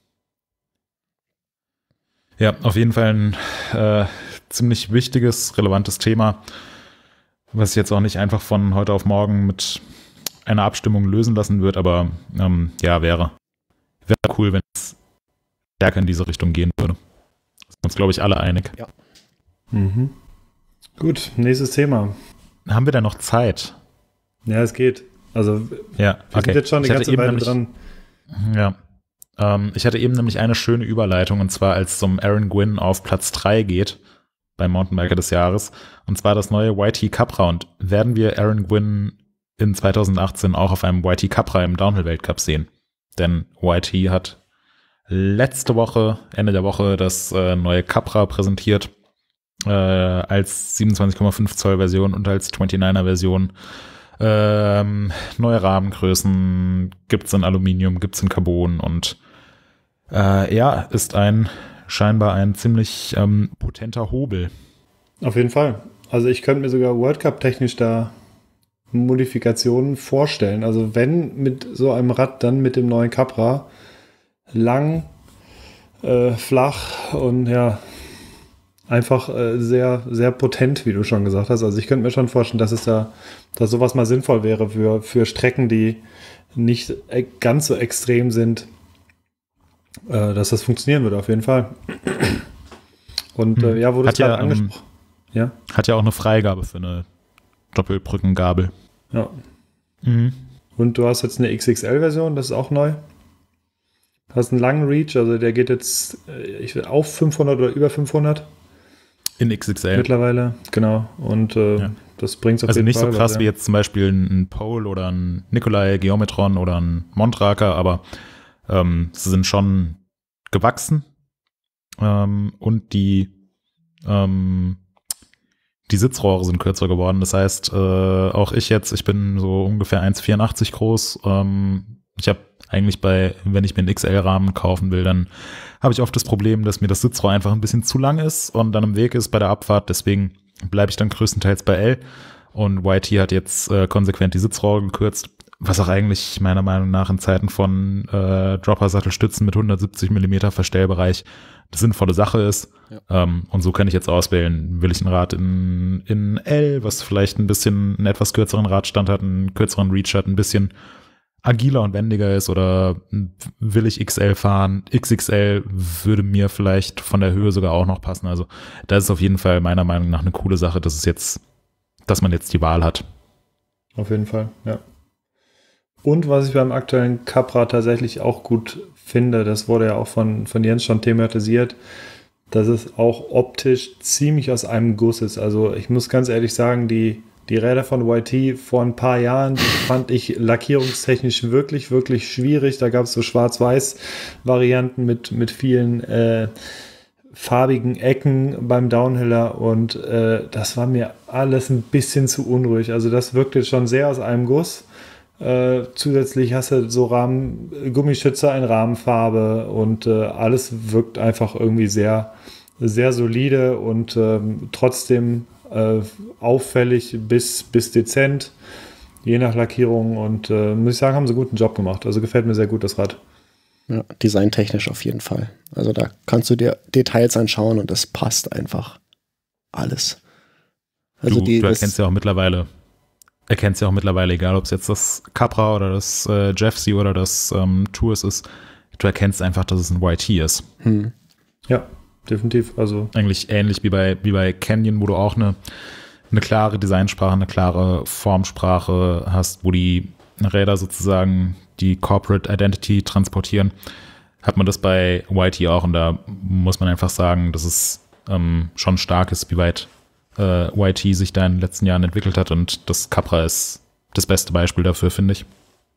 Ja, auf jeden Fall ein ziemlich wichtiges, relevantes Thema, was sich jetzt auch nicht einfach von heute auf morgen mit einer Abstimmung lösen lassen wird, aber wäre cool, wenn es stärker in diese Richtung gehen würde. Da sind uns, glaube ich, alle einig. Ja. Gut, nächstes Thema. Haben wir da noch Zeit? Ja, es geht. Also, Ja, wir sind jetzt schon eine Ich hatte ganze eben Weile nämlich- dran. Ja. Ich hatte eben nämlich eine schöne Überleitung, und zwar als es um Aaron Gwyn auf Platz 3 geht beim Mountainbiker des Jahres, und zwar das neue YT Capra. Und werden wir Aaron Gwyn in 2018 auch auf einem YT Capra im Downhill-Weltcup sehen? Denn YT hat letzte Woche, Ende der Woche, das neue Capra präsentiert, als 27,5 Zoll Version und als 29er Version. Neue Rahmengrößen gibt's in Aluminium, gibt's in Carbon und ist scheinbar ein ziemlich potenter Hobel. Auf jeden Fall. Also ich könnte mir sogar World Cup technisch da Modifikationen vorstellen. Also wenn mit so einem Rad, dann mit dem neuen Capra. Lang, flach und ja, einfach sehr, sehr potent, wie du schon gesagt hast. Also ich könnte mir schon vorstellen, dass sowas mal sinnvoll wäre für Strecken, die nicht ganz so extrem sind, dass das funktionieren würde auf jeden Fall. Und wo du es gerade angesprochen hast. Hat ja auch eine Freigabe für eine Doppelbrückengabel. Ja. Mhm. Und du hast jetzt eine XXL-Version, das ist auch neu. Du hast einen langen Reach, also der geht jetzt auf 500 oder über 500. In XXL. Mittlerweile, genau. Und das bringt es auf Also jeden nicht Fall. so krass wie jetzt zum Beispiel ein Pole oder ein Nikolai Geometron oder ein Montraker, aber sie sind schon gewachsen. Und die Sitzrohre sind kürzer geworden. Das heißt, auch ich bin so ungefähr 1,84 groß. Ich habe eigentlich wenn ich mir einen XL-Rahmen kaufen will, dann habe ich oft das Problem, dass mir das Sitzrohr einfach ein bisschen zu lang ist und dann im Weg ist bei der Abfahrt. Deswegen bleibe ich dann größtenteils bei L. Und YT hat jetzt konsequent die Sitzrohre gekürzt, was auch eigentlich meiner Meinung nach in Zeiten von Dropper-Sattelstützen mit 170 mm Verstellbereich eine sinnvolle Sache ist. Ja. Und so kann ich jetzt auswählen, will ich ein Rad in L, was vielleicht einen etwas kürzeren Radstand hat, einen kürzeren Reach hat, ein bisschen agiler und wendiger ist, oder will ich XL fahren? XXL würde mir vielleicht von der Höhe sogar auch noch passen. Also das ist auf jeden Fall meiner Meinung nach eine coole Sache, dass man jetzt die Wahl hat. Auf jeden Fall, ja. Und was ich beim aktuellen Capra tatsächlich auch gut finde, das wurde ja auch von Jens schon thematisiert, dass es auch optisch ziemlich aus einem Guss ist. Also ich muss ganz ehrlich sagen, die Räder von YT vor ein paar Jahren, die fand ich lackierungstechnisch wirklich, wirklich schwierig. Da gab es so Schwarz-Weiß-Varianten mit vielen farbigen Ecken beim Downhiller und das war mir alles ein bisschen zu unruhig. Also das wirkte schon sehr aus einem Guss. Zusätzlich hast du so Gummischützer in Rahmenfarbe und alles wirkt einfach irgendwie sehr, sehr solide und trotzdem auffällig bis dezent, je nach Lackierung, und muss ich sagen, haben sie einen guten Job gemacht. Also gefällt mir sehr gut das Rad. Ja, designtechnisch auf jeden Fall. Also da kannst du dir Details anschauen und das passt einfach alles. Also du erkennst ja auch mittlerweile, egal ob es jetzt das Capra oder das Jeffsy oder das Tours ist, du erkennst einfach, dass es ein YT ist. Ja, definitiv. Also eigentlich ähnlich wie bei Canyon, wo du auch eine klare Designsprache, eine klare Formsprache hast, wo die Räder sozusagen die Corporate Identity transportieren, hat man das bei YT auch, und da muss man einfach sagen, dass es schon stark ist, wie weit YT sich da in den letzten Jahren entwickelt hat, und das Capra ist das beste Beispiel dafür, finde ich.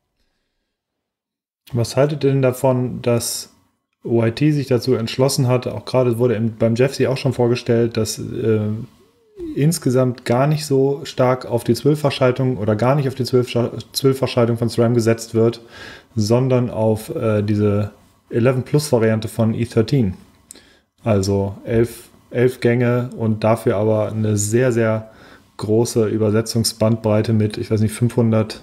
Was haltet ihr denn davon, dass YT sich dazu entschlossen hat, auch gerade wurde beim Jeffsy auch schon vorgestellt, dass insgesamt gar nicht so stark auf die 12-Fachschaltung oder gar nicht auf die 12-Fachschaltung von SRAM gesetzt wird, sondern auf diese 11-Plus-Variante von E13. Also 11 Gänge und dafür aber eine sehr, sehr große Übersetzungsbandbreite mit, ich weiß nicht, 511%.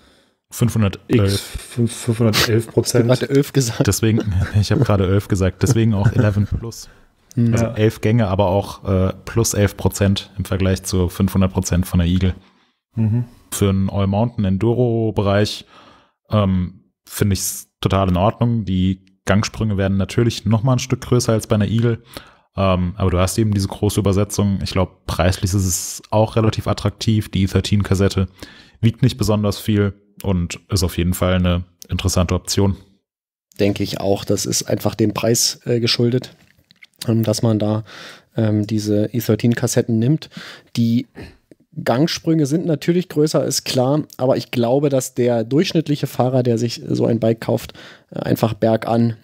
511%. Ich hatte 11 gesagt. Deswegen, ich habe gerade 11 gesagt, deswegen auch 11 Plus. Also 11 Gänge, aber auch plus 11% im Vergleich zu 500% von der Eagle. Für einen All-Mountain-Enduro-Bereich finde ich es total in Ordnung. Die Gangsprünge werden natürlich noch mal ein Stück größer als bei einer Eagle. Aber du hast eben diese große Übersetzung. Ich glaube, preislich ist es auch relativ attraktiv. Die E13-Kassette wiegt nicht besonders viel und ist auf jeden Fall eine interessante Option. Denke ich auch. Das ist einfach dem Preis geschuldet, dass man da diese E13-Kassetten nimmt. Die Gangsprünge sind natürlich größer, ist klar, aber ich glaube, dass der durchschnittliche Fahrer, der sich so ein Bike kauft, einfach bergan,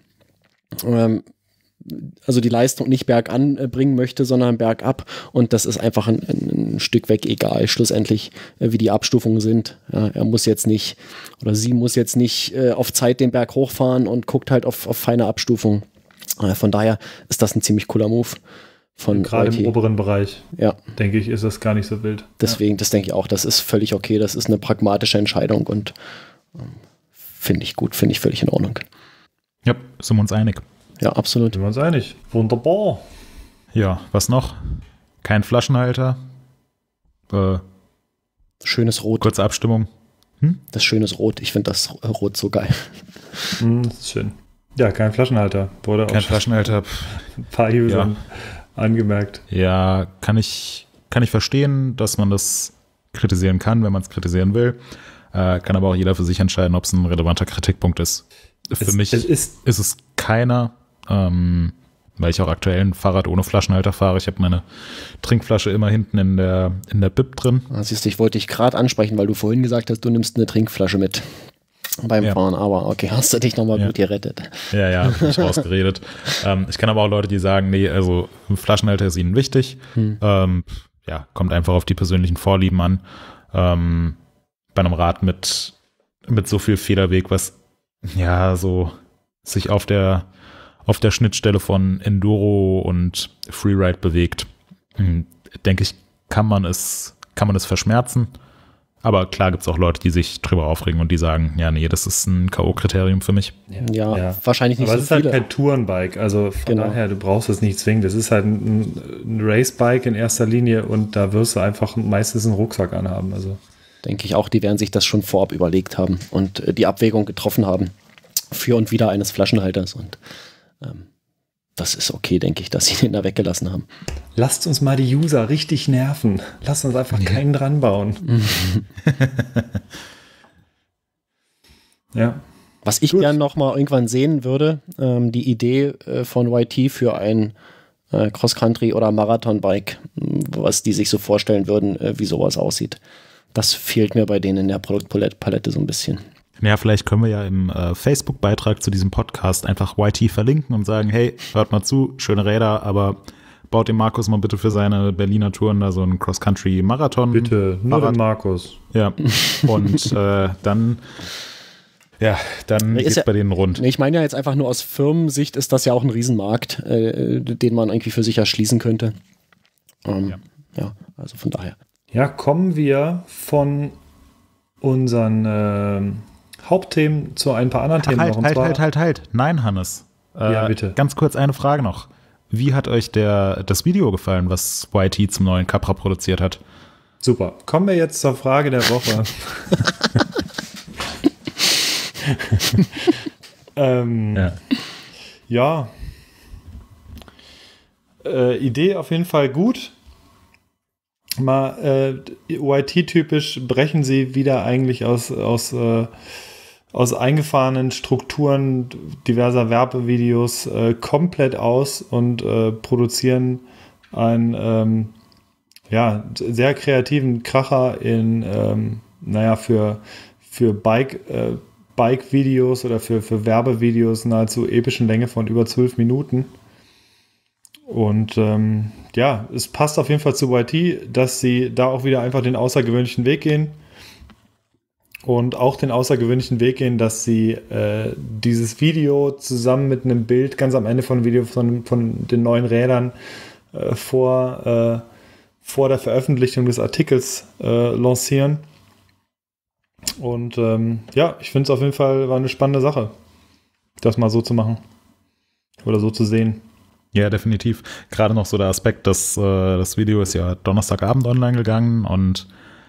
also die Leistung nicht bergan bringen möchte, sondern bergab, und das ist einfach ein Stück weg egal, schlussendlich, wie die Abstufungen sind. Ja, er muss jetzt nicht, oder sie muss jetzt nicht auf Zeit den Berg hochfahren und guckt halt auf feine Abstufungen. Von daher ist das ein ziemlich cooler Move. Gerade im oberen Bereich, ja, denke ich, ist das gar nicht so wild. Deswegen, das denke ich auch, das ist völlig okay, das ist eine pragmatische Entscheidung und finde ich gut, finde ich völlig in Ordnung. Ja, sind wir uns einig. Ja, absolut. Sind wir uns einig. Wunderbar. Ja, was noch? Kein Flaschenhalter. Schönes Rot. Kurze Abstimmung. Das schönes Rot, ich finde das Rot so geil. Das ist schön. Ja, kein Flaschenhalter. Wurde Kein auch Flaschenhalter. ein paar Usern angemerkt. Ja, kann ich verstehen, dass man das kritisieren kann, wenn man es kritisieren will. Kann aber auch jeder für sich entscheiden, ob es ein relevanter Kritikpunkt ist. Für mich ist es keiner, weil ich auch aktuell ein Fahrrad ohne Flaschenhalter fahre. Ich habe meine Trinkflasche immer hinten in der Bib drin. Siehst du, ich wollte dich gerade ansprechen, weil du vorhin gesagt hast, du nimmst eine Trinkflasche mit beim Fahren, aber okay, hast du dich nochmal gut gerettet. Ja, hab ich rausgeredet. Ich kann aber auch Leute, die sagen, nee, also ein Flaschenhalter ist ihnen wichtig. Kommt einfach auf die persönlichen Vorlieben an. Bei einem Rad mit so viel Federweg, was so sich auf der Schnittstelle von Enduro und Freeride bewegt, denke ich, kann man es verschmerzen. Aber klar gibt es auch Leute, die sich drüber aufregen und die sagen, ja, nee, das ist ein K.O.-Kriterium für mich. Ja, wahrscheinlich nicht aber so es ist viele. halt kein Tourenbike, also von daher, du brauchst es nicht zwingend. Das ist halt ein Racebike in erster Linie und da wirst du einfach meistens einen Rucksack anhaben. Also. Denke ich auch, die werden sich das schon vorab überlegt haben und die Abwägung getroffen haben für und wider eines Flaschenhalters, und das ist okay, denke ich, dass sie den da weggelassen haben. Lasst uns mal die User richtig nerven. Lasst uns einfach keinen dran bauen. Ja. Was ich gern noch mal irgendwann sehen würde, die Idee von YT für ein Cross-Country- oder Marathon-Bike, was die sich so vorstellen würden, wie sowas aussieht. Das fehlt mir bei denen in der Produktpalette so ein bisschen. Ja, vielleicht können wir ja im Facebook-Beitrag zu diesem Podcast einfach YT verlinken und sagen, hey, hört mal zu, schöne Räder, aber baut dem Markus mal bitte für seine Berliner Touren da so einen Cross-Country-Marathon. Bitte, nur den Markus. Ja, und dann geht's bei denen rund. Ich meine ja jetzt einfach nur aus Firmensicht ist das ja auch ein Riesenmarkt, den man irgendwie für sich erschließen könnte. Also von daher. Ja, kommen wir von unseren Hauptthemen zu ein paar anderen Themen. Halt. Nein, Hannes. Ja, bitte. Ganz kurz eine Frage noch. Wie hat euch das Video gefallen, was YT zum neuen Capra produziert hat? Super. Kommen wir jetzt zur Frage der Woche. Idee auf jeden Fall gut. Mal YT-typisch brechen sie wieder eigentlich aus eingefahrenen Strukturen diverser Werbevideos komplett aus und produzieren einen sehr kreativen Kracher in für Bike-Videos oder für Werbevideos nahezu epischen Länge von über 12 Minuten. Und es passt auf jeden Fall zu YT, dass sie da auch wieder einfach den außergewöhnlichen Weg gehen. Und auch den außergewöhnlichen Weg gehen, dass sie dieses Video zusammen mit einem Bild ganz am Ende von Video von den neuen Rädern vor der Veröffentlichung des Artikels lancieren. Und ich finde es auf jeden Fall war eine spannende Sache, das mal so zu machen oder so zu sehen. Ja, definitiv. Gerade noch so der Aspekt, dass das Video ist ja Donnerstagabend online gegangen und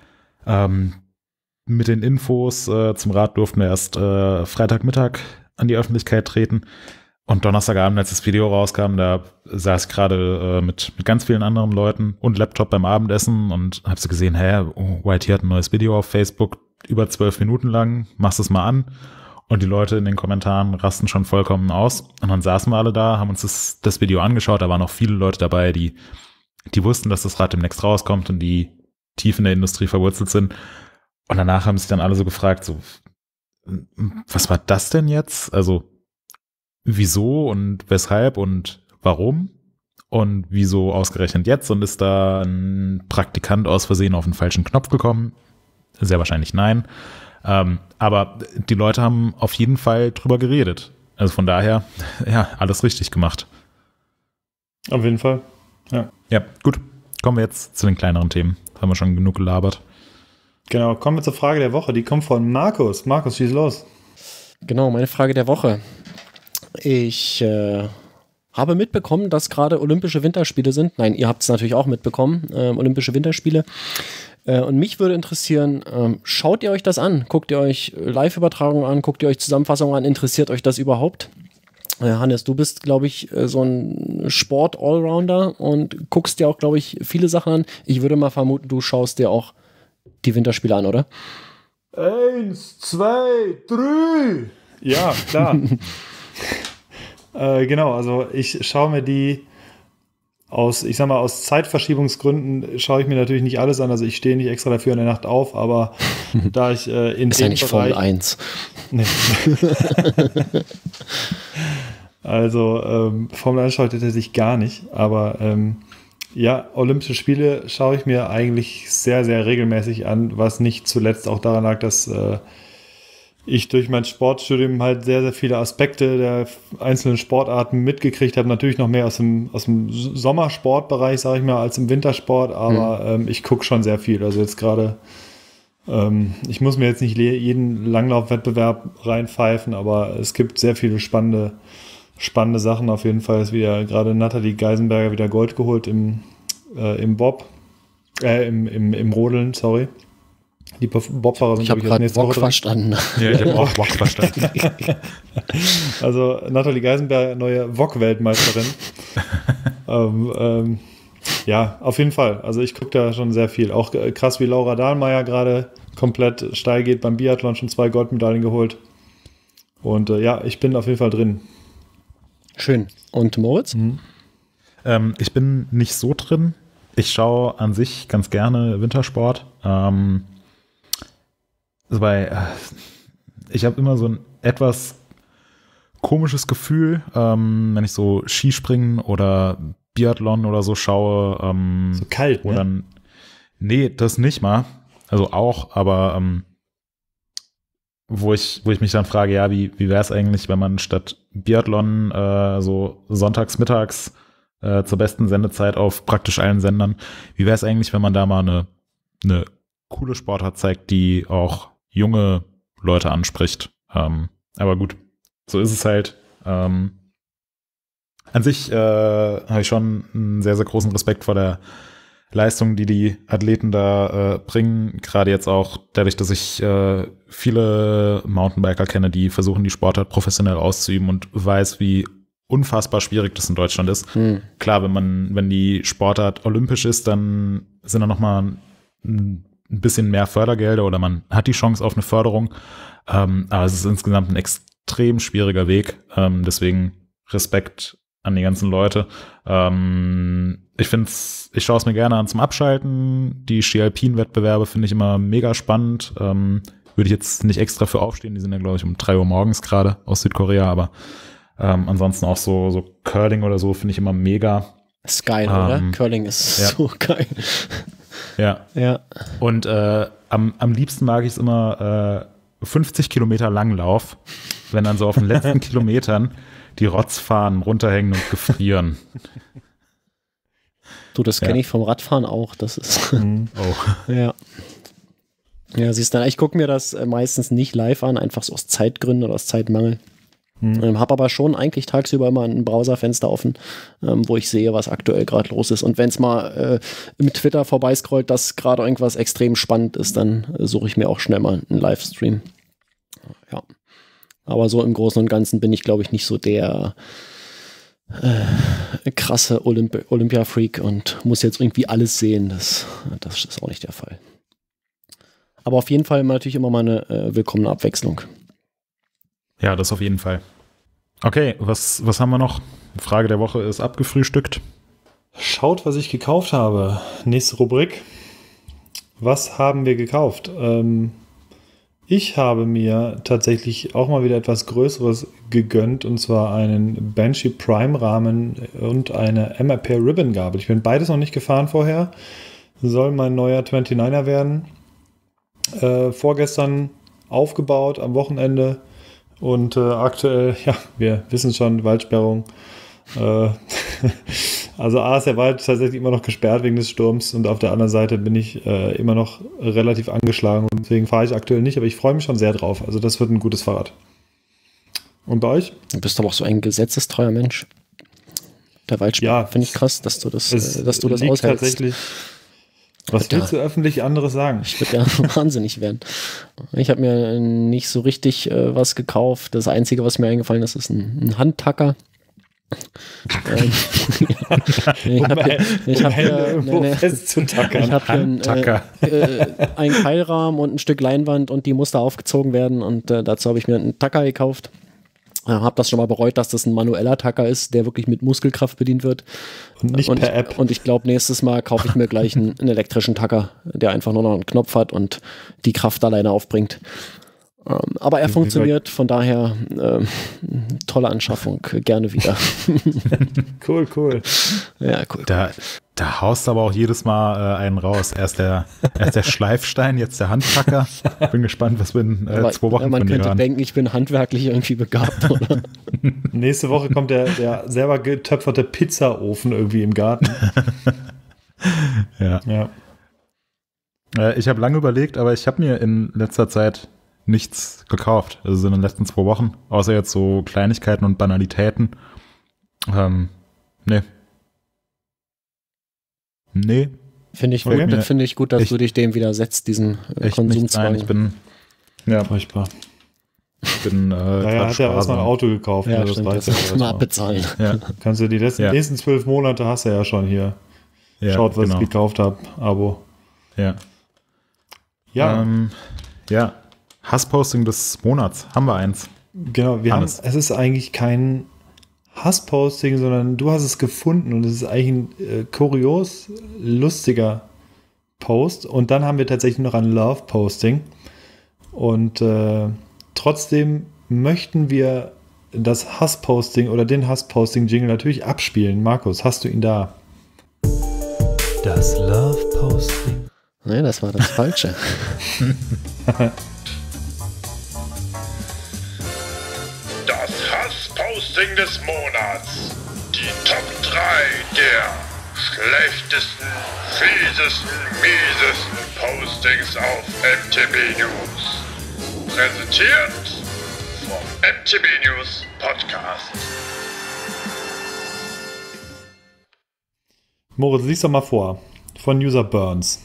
mit den Infos zum Rad durften wir erst Freitagmittag an die Öffentlichkeit treten. Und Donnerstagabend, als das Video rauskam, da saß ich gerade mit ganz vielen anderen Leuten und Laptop beim Abendessen und hab so gesehen, YT hat ein neues Video auf Facebook, über 12 Minuten lang, machst es mal an. Und die Leute in den Kommentaren rasten schon vollkommen aus. Und dann saßen wir alle da, haben uns das Video angeschaut, da waren auch viele Leute dabei, die wussten, dass das Rad demnächst rauskommt und die tief in der Industrie verwurzelt sind. Und danach haben sich dann alle so gefragt, so, was war das denn jetzt? Also, wieso und weshalb und warum und wieso ausgerechnet jetzt und ist da ein Praktikant aus Versehen auf den falschen Knopf gekommen? Sehr wahrscheinlich nein. Aber die Leute haben auf jeden Fall drüber geredet. Also von daher, ja, alles richtig gemacht. Auf jeden Fall, ja. Ja, gut. Kommen wir jetzt zu den kleineren Themen. Haben wir schon genug gelabert. Genau, kommen wir zur Frage der Woche. Die kommt von Markus. Markus, schieß los. Genau, meine Frage der Woche. Ich habe mitbekommen, dass gerade Olympische Winterspiele sind. Nein, ihr habt es natürlich auch mitbekommen, Olympische Winterspiele. Und mich würde interessieren, schaut ihr euch das an? Guckt ihr euch Live-Übertragungen an? Guckt ihr euch Zusammenfassungen an? Interessiert euch das überhaupt? Hannes, du bist, glaube ich, so ein Sport-Allrounder und guckst dir auch, glaube ich, viele Sachen an. Ich würde mal vermuten, du schaust dir auch die Winterspiele an, oder? 1, 2, 3. Ja, klar. Genau, also ich schaue mir die aus Zeitverschiebungsgründen schaue ich mir natürlich nicht alles an. Also ich stehe nicht extra dafür in der Nacht auf, aber da ich in ist ja nicht Formel 1. Nee. Also Formel 1 schaue ich tatsächlich gar nicht, aber ja, Olympische Spiele schaue ich mir eigentlich sehr, sehr regelmäßig an, was nicht zuletzt auch daran lag, dass ich durch mein Sportstudium halt sehr, sehr viele Aspekte der einzelnen Sportarten mitgekriegt habe. Natürlich noch mehr aus dem Sommersportbereich, sage ich mal, als im Wintersport, aber ich gucke schon sehr viel. Also jetzt gerade, ich muss mir jetzt nicht jeden Langlaufwettbewerb reinpfeifen, aber es gibt sehr viele spannende Sachen. Auf jeden Fall ist wieder gerade Nathalie Geisenberger wieder Gold geholt im Bob, im Rodeln, sorry. Die Bobfahrer sind, ich habe gerade Bock verstanden. Ja, ich habe auch Bock verstanden. Also Nathalie Geisenberger, neue Wok-Weltmeisterin. Ja, auf jeden Fall. Also ich gucke da schon sehr viel. Auch krass, wie Laura Dahlmeier gerade komplett steil geht beim Biathlon, schon 2 Goldmedaillen geholt. Und ja, ich bin auf jeden Fall drin. Schön. Und Moritz? Ich bin nicht so drin. Ich schaue an sich ganz gerne Wintersport. Ich habe immer so ein etwas komisches Gefühl, wenn ich so Skispringen oder Biathlon oder so schaue. So kalt, ne? Dann, nee, das nicht mal. Also auch, aber wo ich mich dann frage, ja, wie wäre es eigentlich, wenn man statt Biathlon so sonntags, mittags zur besten Sendezeit auf praktisch allen Sendern, wie wäre es eigentlich, wenn man da mal eine coole Sportart zeigt, die auch junge Leute anspricht. Aber gut, so ist es halt. An sich habe ich schon einen sehr, sehr großen Respekt vor der Leistung, die Athleten da bringen. Gerade jetzt auch dadurch, dass ich viele Mountainbiker kenne, die versuchen, die Sportart professionell auszuüben und weiß, wie unfassbar schwierig das in Deutschland ist. Klar, wenn die Sportart olympisch ist, dann sind da nochmal ein bisschen mehr Fördergelder oder man hat die Chance auf eine Förderung. Aber es ist insgesamt ein extrem schwieriger Weg. Deswegen Respekt an die ganzen Leute. Ich schaue es mir gerne an zum Abschalten. Die Ski-Alpin-Wettbewerbe finde ich immer mega spannend. Würde ich jetzt nicht extra für aufstehen. Die sind ja, glaube ich, um 3 Uhr morgens gerade aus Südkorea. Aber ansonsten auch so Curling oder so finde ich immer mega. Ist geil, oder? Curling ist so geil. Ja. Und am liebsten mag ich es immer 50 Kilometer Langlauf, wenn dann so auf den letzten Kilometern die Rotzfahnen runterhängen und gefrieren. Du, das kenne ich vom Radfahren auch. Das ist. Ja. Ja, siehst du, ich gucke mir das meistens nicht live an, einfach so aus Zeitgründen oder aus Zeitmangel. Habe aber schon eigentlich tagsüber immer ein Browserfenster offen, wo ich sehe, was aktuell gerade los ist. Und wenn es mal mit Twitter vorbeiscrollt, dass gerade irgendwas extrem spannend ist, dann suche ich mir auch schnell mal einen Livestream. Ja. Aber so im Großen und Ganzen bin ich, glaube ich, nicht so der krasse Olympia-Freak und muss jetzt irgendwie alles sehen. Das ist auch nicht der Fall. Aber auf jeden Fall natürlich immer mal eine willkommene Abwechslung. Ja, das auf jeden Fall. Okay, was haben wir noch? Frage der Woche ist abgefrühstückt. Schaut, was ich gekauft habe. Nächste Rubrik. Was haben wir gekauft? Ich habe mir tatsächlich auch mal wieder etwas Größeres gegönnt, und zwar einen Banshee Prime Rahmen und eine MRP Ribbon Gabel. Ich bin beides noch nicht gefahren vorher. Soll mein neuer 29er werden. Vorgestern aufgebaut am Wochenende und aktuell, ja, wir wissen schon, Waldsperrung. Also A ist der Wald tatsächlich immer noch gesperrt wegen des Sturms und auf der anderen Seite bin ich immer noch relativ angeschlagen und deswegen fahre ich aktuell nicht, aber ich freue mich schon sehr drauf. Also das wird ein gutes Fahrrad. Und bei euch? Du bist aber auch so ein gesetzestreuer Mensch. Der Waldsperrung, ja, finde ich krass, dass du das aushältst. Tatsächlich. Was willst du öffentlich anderes sagen? Ich würde ja wahnsinnig werden. Ich habe mir nicht so richtig was gekauft. Das Einzige, was mir eingefallen ist, ist ein Handtacker. Ich habe einen Keilrahmen und ein Stück Leinwand und die musste aufgezogen werden und dazu habe ich mir einen Tacker gekauft. Habe das schon mal bereut, dass das ein manueller Tacker ist, der wirklich mit Muskelkraft bedient wird. Und nicht per App. Und ich glaube, nächstes Mal kaufe ich mir gleich einen elektrischen Tacker, der einfach nur noch einen Knopf hat und die Kraft alleine aufbringt. Aber er funktioniert, von daher tolle Anschaffung, gerne wieder. Cool. Ja, cool. Da haust aber auch jedes Mal einen raus. Erst der Schleifstein, jetzt der Handtacker. Bin gespannt, was wir in 2 Wochen man von dir könnte hören. denken, ich bin handwerklich irgendwie begabt, oder? Nächste Woche kommt der selber getöpferte Pizzaofen irgendwie im Garten. Ja. Ich habe lange überlegt, aber ich habe mir in letzter Zeit nichts gekauft. Also in den letzten 2 Wochen. Außer jetzt so Kleinigkeiten und Banalitäten. Nee. Finde ich gut, dass du dich dem widersetzt, diesem Konsumzwang. Ich bin furchtbar. Ich bin naja, hat ja erstmal ein Auto gekauft. Ja, ne, das reicht ja mal abbezahlen. Ja. Kannst du die nächsten 12 Monate hast du ja schon hier. Ja, Schaut, was genau. ich gekauft habe. Abo. Ja. Ja. Hassposting des Monats. Haben wir eins. Genau, es ist eigentlich kein Hassposting, sondern du hast es gefunden und es ist eigentlich ein kurios, lustiger Post. Und dann haben wir tatsächlich noch ein Love-Posting. Und trotzdem möchten wir das Hassposting oder den Hassposting-Jingle natürlich abspielen. Markus, hast du ihn da? Das Love-Posting. Nee, das war das Falsche. Das Hassposting des Monats. Die Top 3 der schlechtesten, fiesesten, miesesten Postings auf MTB News. Präsentiert vom MTB News Podcast. Moritz, lies doch mal vor. Von User Burns.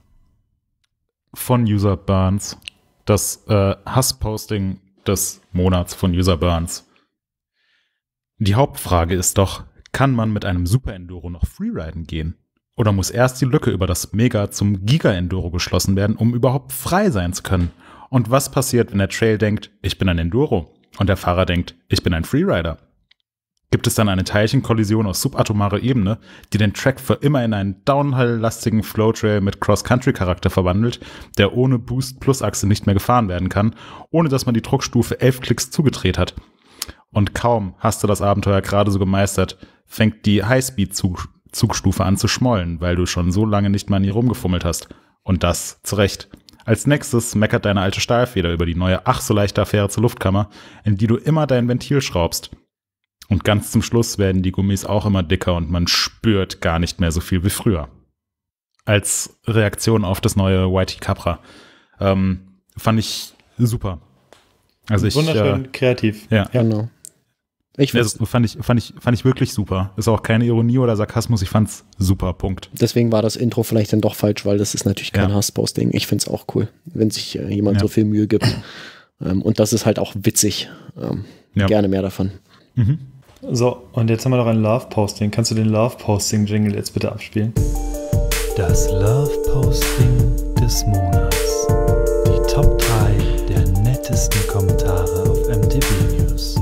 Von User Burns. Das Hassposting des Monats von User Burns. Die Hauptfrage ist doch, kann man mit einem Super Enduro noch Freeriden gehen? Oder muss erst die Lücke über das Mega zum Giga Enduro geschlossen werden, um überhaupt frei sein zu können? Und was passiert, wenn der Trail denkt, ich bin ein Enduro? Und der Fahrer denkt, ich bin ein Freerider? Gibt es dann eine Teilchenkollision aus subatomarer Ebene, die den Track für immer in einen Downhill-lastigen Flowtrail mit Cross-Country-Charakter verwandelt, der ohne Boost-Plus-Achse nicht mehr gefahren werden kann, ohne dass man die Druckstufe 11 Klicks zugedreht hat? Und kaum hast du das Abenteuer gerade so gemeistert, fängt die Highspeed-Zugstufe an zu schmollen, weil du schon so lange nicht mehr an ihr rumgefummelt hast. Und das zu Recht. Als nächstes meckert deine alte Stahlfeder über die neue ach so leichte Affäre zur Luftkammer, in die du immer dein Ventil schraubst. Und ganz zum Schluss werden die Gummis auch immer dicker und man spürt gar nicht mehr so viel wie früher. Als Reaktion auf das neue YT Capra fand ich super. Also Wunderschön kreativ. Ja. Genau. Fand ich wirklich super. Ist auch keine Ironie oder Sarkasmus, ich fand's super, Punkt. Deswegen war das Intro vielleicht dann doch falsch, weil das ist natürlich kein Hassposting. Ich find's auch cool, wenn sich jemand so viel Mühe gibt. Und das ist halt auch witzig. Gerne mehr davon. Mhm. So, und jetzt haben wir noch ein Love-Posting. Kannst du den Love-Posting-Jingle jetzt bitte abspielen? Das Love-Posting des Monats. Die Top 3 der nettesten Kommentare auf MTB News.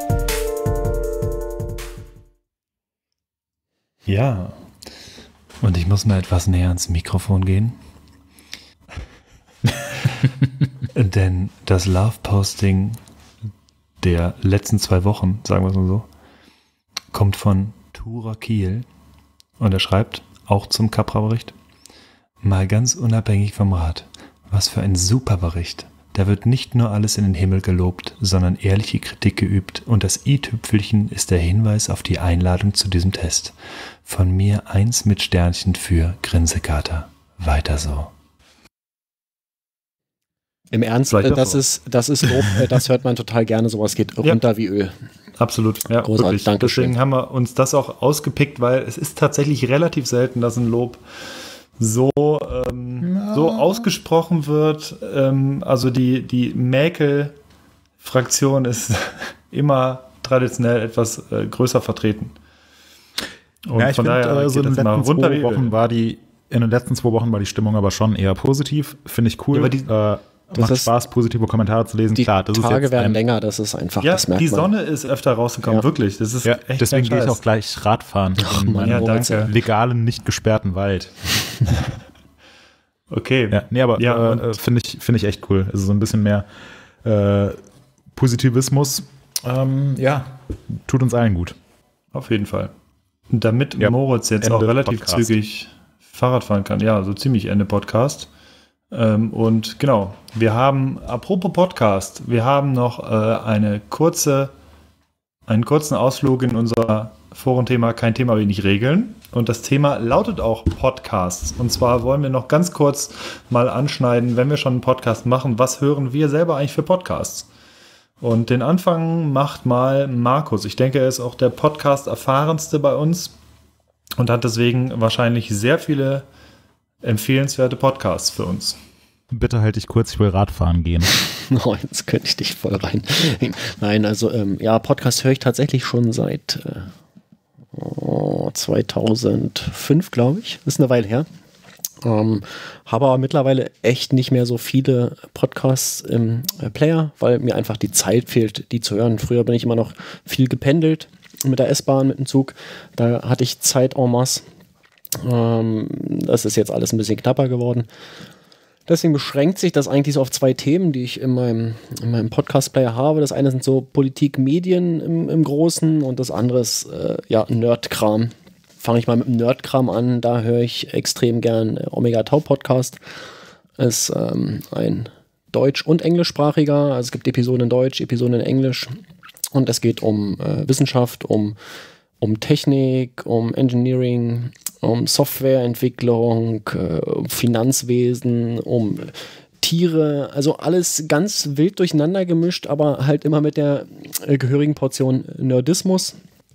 Ja. Und ich muss mal etwas näher ans Mikrofon gehen. Denn das Love-Posting der letzten 2 Wochen, sagen wir es mal so, kommt von Tura Kiel. Und er schreibt, auch zum Capra-Bericht, mal ganz unabhängig vom Rat, was für ein super Bericht. Da wird nicht nur alles in den Himmel gelobt, sondern ehrliche Kritik geübt und das i-Tüpfelchen ist der Hinweis auf die Einladung zu diesem Test. Von mir 1 mit Sternchen für Grinsekater. Weiter so. Im Ernst, das ist Lob, das hört man total gerne, sowas geht runter wie Öl. Absolut, ja, großartig, danke. Deswegen haben wir uns das auch ausgepickt, weil es ist tatsächlich relativ selten, dass ein Lob so ausgesprochen wird. Also die Mäkel-Fraktion ist immer traditionell etwas größer vertreten. Und ja, ich finde, so in den letzten 2 Wochen war die Stimmung aber schon eher positiv. Finde ich cool. Ja, macht Spaß, positive Kommentare zu lesen. Die Klar, das Tage ist jetzt werden länger, das ist einfach, ja, das merkt die man. Sonne ist öfter rausgekommen, wirklich. Das ist echt deswegen gehe ich auch gleich Radfahren in meinem legalen, nicht gesperrten Wald. Okay. Ja, nee, aber finde ich echt cool. Also so ein bisschen mehr Positivismus. Tut uns allen gut. Auf jeden Fall. Und damit Moritz jetzt auch relativ zügig Fahrrad fahren kann, ja, so ziemlich Ende Podcast. Und genau, wir haben, apropos Podcast, wir haben noch einen kurzen Ausflug in unser Forenthema Kein Thema wenig Regeln. Und das Thema lautet auch Podcasts. Und zwar wollen wir noch ganz kurz mal anschneiden, wenn wir schon einen Podcast machen, was hören wir selber eigentlich für Podcasts? Und den Anfang macht mal Markus. Ich denke, er ist auch der Podcast-erfahrenste bei uns und hat deswegen wahrscheinlich sehr viele empfehlenswerte Podcasts für uns. Bitte halt dich kurz, ich will Radfahren gehen. Oh, jetzt könnte ich dich voll rein. Nein, also Podcast höre ich tatsächlich schon seit 2005, glaube ich. Ist eine Weile her. Habe aber mittlerweile echt nicht mehr so viele Podcasts im Player, weil mir einfach die Zeit fehlt, die zu hören. Früher bin ich immer noch viel gependelt mit der S-Bahn, mit dem Zug. Da hatte ich Zeit en masse. Das ist jetzt alles ein bisschen knapper geworden. Deswegen beschränkt sich das eigentlich so auf 2 Themen, die ich in meinem Podcast-Player habe. Das eine sind so Politik, Medien im Großen und das andere ist Nerdkram. Fange ich mal mit dem Nerdkram an. Da höre ich extrem gern Omega Tau Podcast. Ist ein deutsch- und englischsprachiger. Also es gibt Episoden in Deutsch, Episoden in Englisch. Und es geht um Wissenschaft, um Technik, um Engineering, um Softwareentwicklung, um Finanzwesen, um Tiere, also alles ganz wild durcheinander gemischt, aber halt immer mit der gehörigen Portion Nerdismus.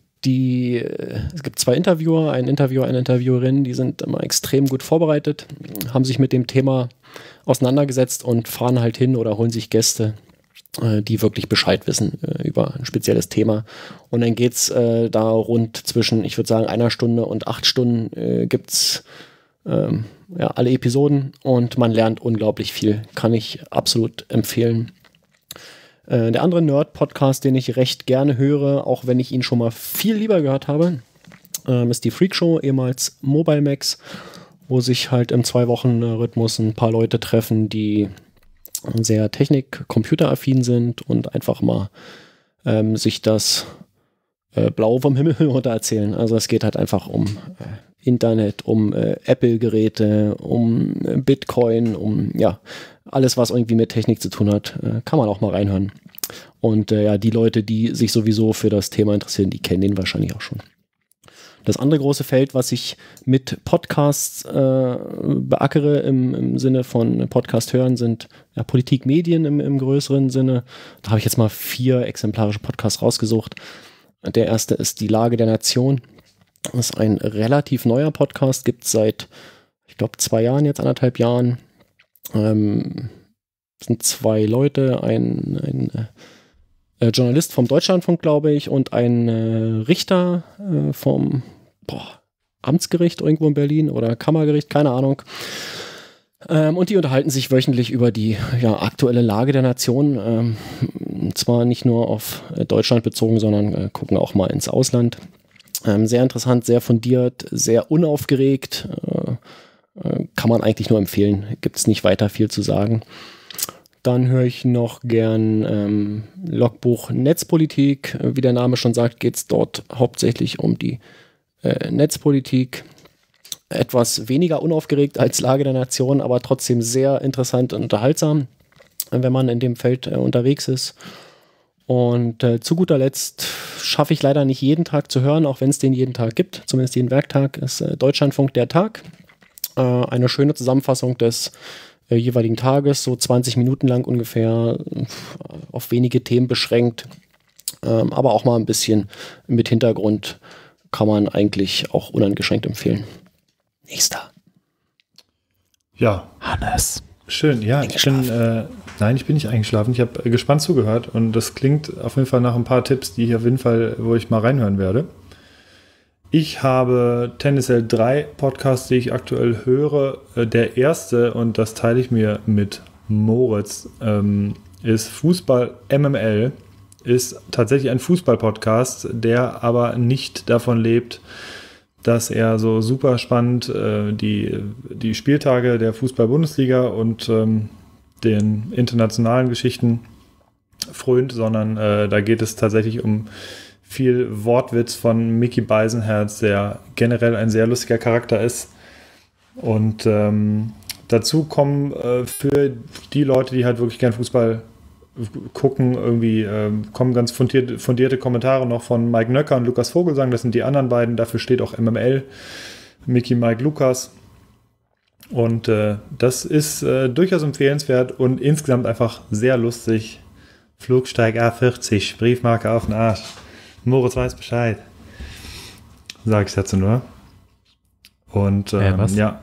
Es gibt 2 Interviewer, ein Interviewer, eine Interviewerin, die sind immer extrem gut vorbereitet, haben sich mit dem Thema auseinandergesetzt und fahren halt hin oder holen sich Gäste, die wirklich Bescheid wissen über ein spezielles Thema. Und dann geht es da rund zwischen, ich würde sagen, 1 Stunde und 8 Stunden gibt es alle Episoden und man lernt unglaublich viel. Kann ich absolut empfehlen. Der andere Nerd-Podcast, den ich recht gerne höre, auch wenn ich ihn schon mal viel lieber gehört habe, ist die Freak Show, ehemals Mobile Max, wo sich halt im 2-Wochen-Rhythmus ein paar Leute treffen, die sehr technik-computeraffin sind und einfach mal sich das Blau vom Himmel runter erzählen. Also es geht halt einfach um Internet, um Apple-Geräte, um Bitcoin, um alles, was irgendwie mit Technik zu tun hat, kann man auch mal reinhören. Und die Leute, die sich sowieso für das Thema interessieren, die kennen den wahrscheinlich auch schon. Das andere große Feld, was ich mit Podcasts beackere im Sinne von Podcast hören, sind Politik, Medien im größeren Sinne. Da habe ich jetzt mal 4 exemplarische Podcasts rausgesucht. Der erste ist Die Lage der Nation. Das ist ein relativ neuer Podcast, gibt es seit, ich glaube, 2 Jahren, jetzt 1,5 Jahren. Das sind 2 Leute, ein Journalist vom Deutschlandfunk, glaube ich, und ein Richter vom Amtsgericht irgendwo in Berlin oder Kammergericht, keine Ahnung. Und die unterhalten sich wöchentlich über die aktuelle Lage der Nation. Zwar nicht nur auf Deutschland bezogen, sondern gucken auch mal ins Ausland. Sehr interessant, sehr fundiert, sehr unaufgeregt. Kann man eigentlich nur empfehlen. Gibt es nicht weiter viel zu sagen. Dann höre ich noch gern Logbuch Netzpolitik. Wie der Name schon sagt, geht es dort hauptsächlich um die Netzpolitik. Etwas weniger unaufgeregt als Lage der Nation, aber trotzdem sehr interessant und unterhaltsam, wenn man in dem Feld unterwegs ist. Und zu guter Letzt schaffe ich leider nicht jeden Tag zu hören, auch wenn es den jeden Tag gibt, zumindest jeden Werktag, ist Deutschlandfunk der Tag. Eine schöne Zusammenfassung des jeweiligen Tages, so 20 Minuten lang ungefähr, auf wenige Themen beschränkt, aber auch mal ein bisschen mit Hintergrund, kann man eigentlich auch uneingeschränkt empfehlen. Nächster. Ja. Hannes. Schön, ja. Ich bin nicht eingeschlafen. Ich habe gespannt zugehört und das klingt auf jeden Fall nach ein paar Tipps, die ich auf jeden Fall, wo ich mal reinhören werde. Ich habe Tennisel 3 Podcasts, die ich aktuell höre. Der erste, und das teile ich mir mit Moritz, ist Fußball MML. Ist tatsächlich ein Fußball-Podcast, der aber nicht davon lebt, dass er so super spannend die Spieltage der Fußball-Bundesliga und den internationalen Geschichten frönt, sondern da geht es tatsächlich um viel Wortwitz von Mickey Beisenherz, der generell ein sehr lustiger Charakter ist. Und dazu kommen für die Leute, die halt wirklich gern Fußball gucken, irgendwie kommen ganz fundierte Kommentare noch von Mike Nöcker und Lukas Vogelsang. Das sind die anderen beiden. Dafür steht auch MML, Mickey, Mike, Lukas. Und das ist durchaus empfehlenswert und insgesamt einfach sehr lustig. Flugsteig A40, Briefmarke auf den Arsch. Moritz weiß Bescheid. Sag ich dazu nur. Und was? ja.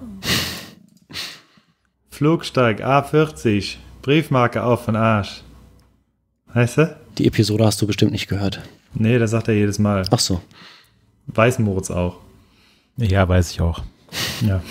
Flugsteig A40, Briefmarke auf den Arsch. Weißt du? Die Episode hast du bestimmt nicht gehört. Nee, das sagt er jedes Mal. Ach so. Weiß Moritz auch. Ja, weiß ich auch. Ja.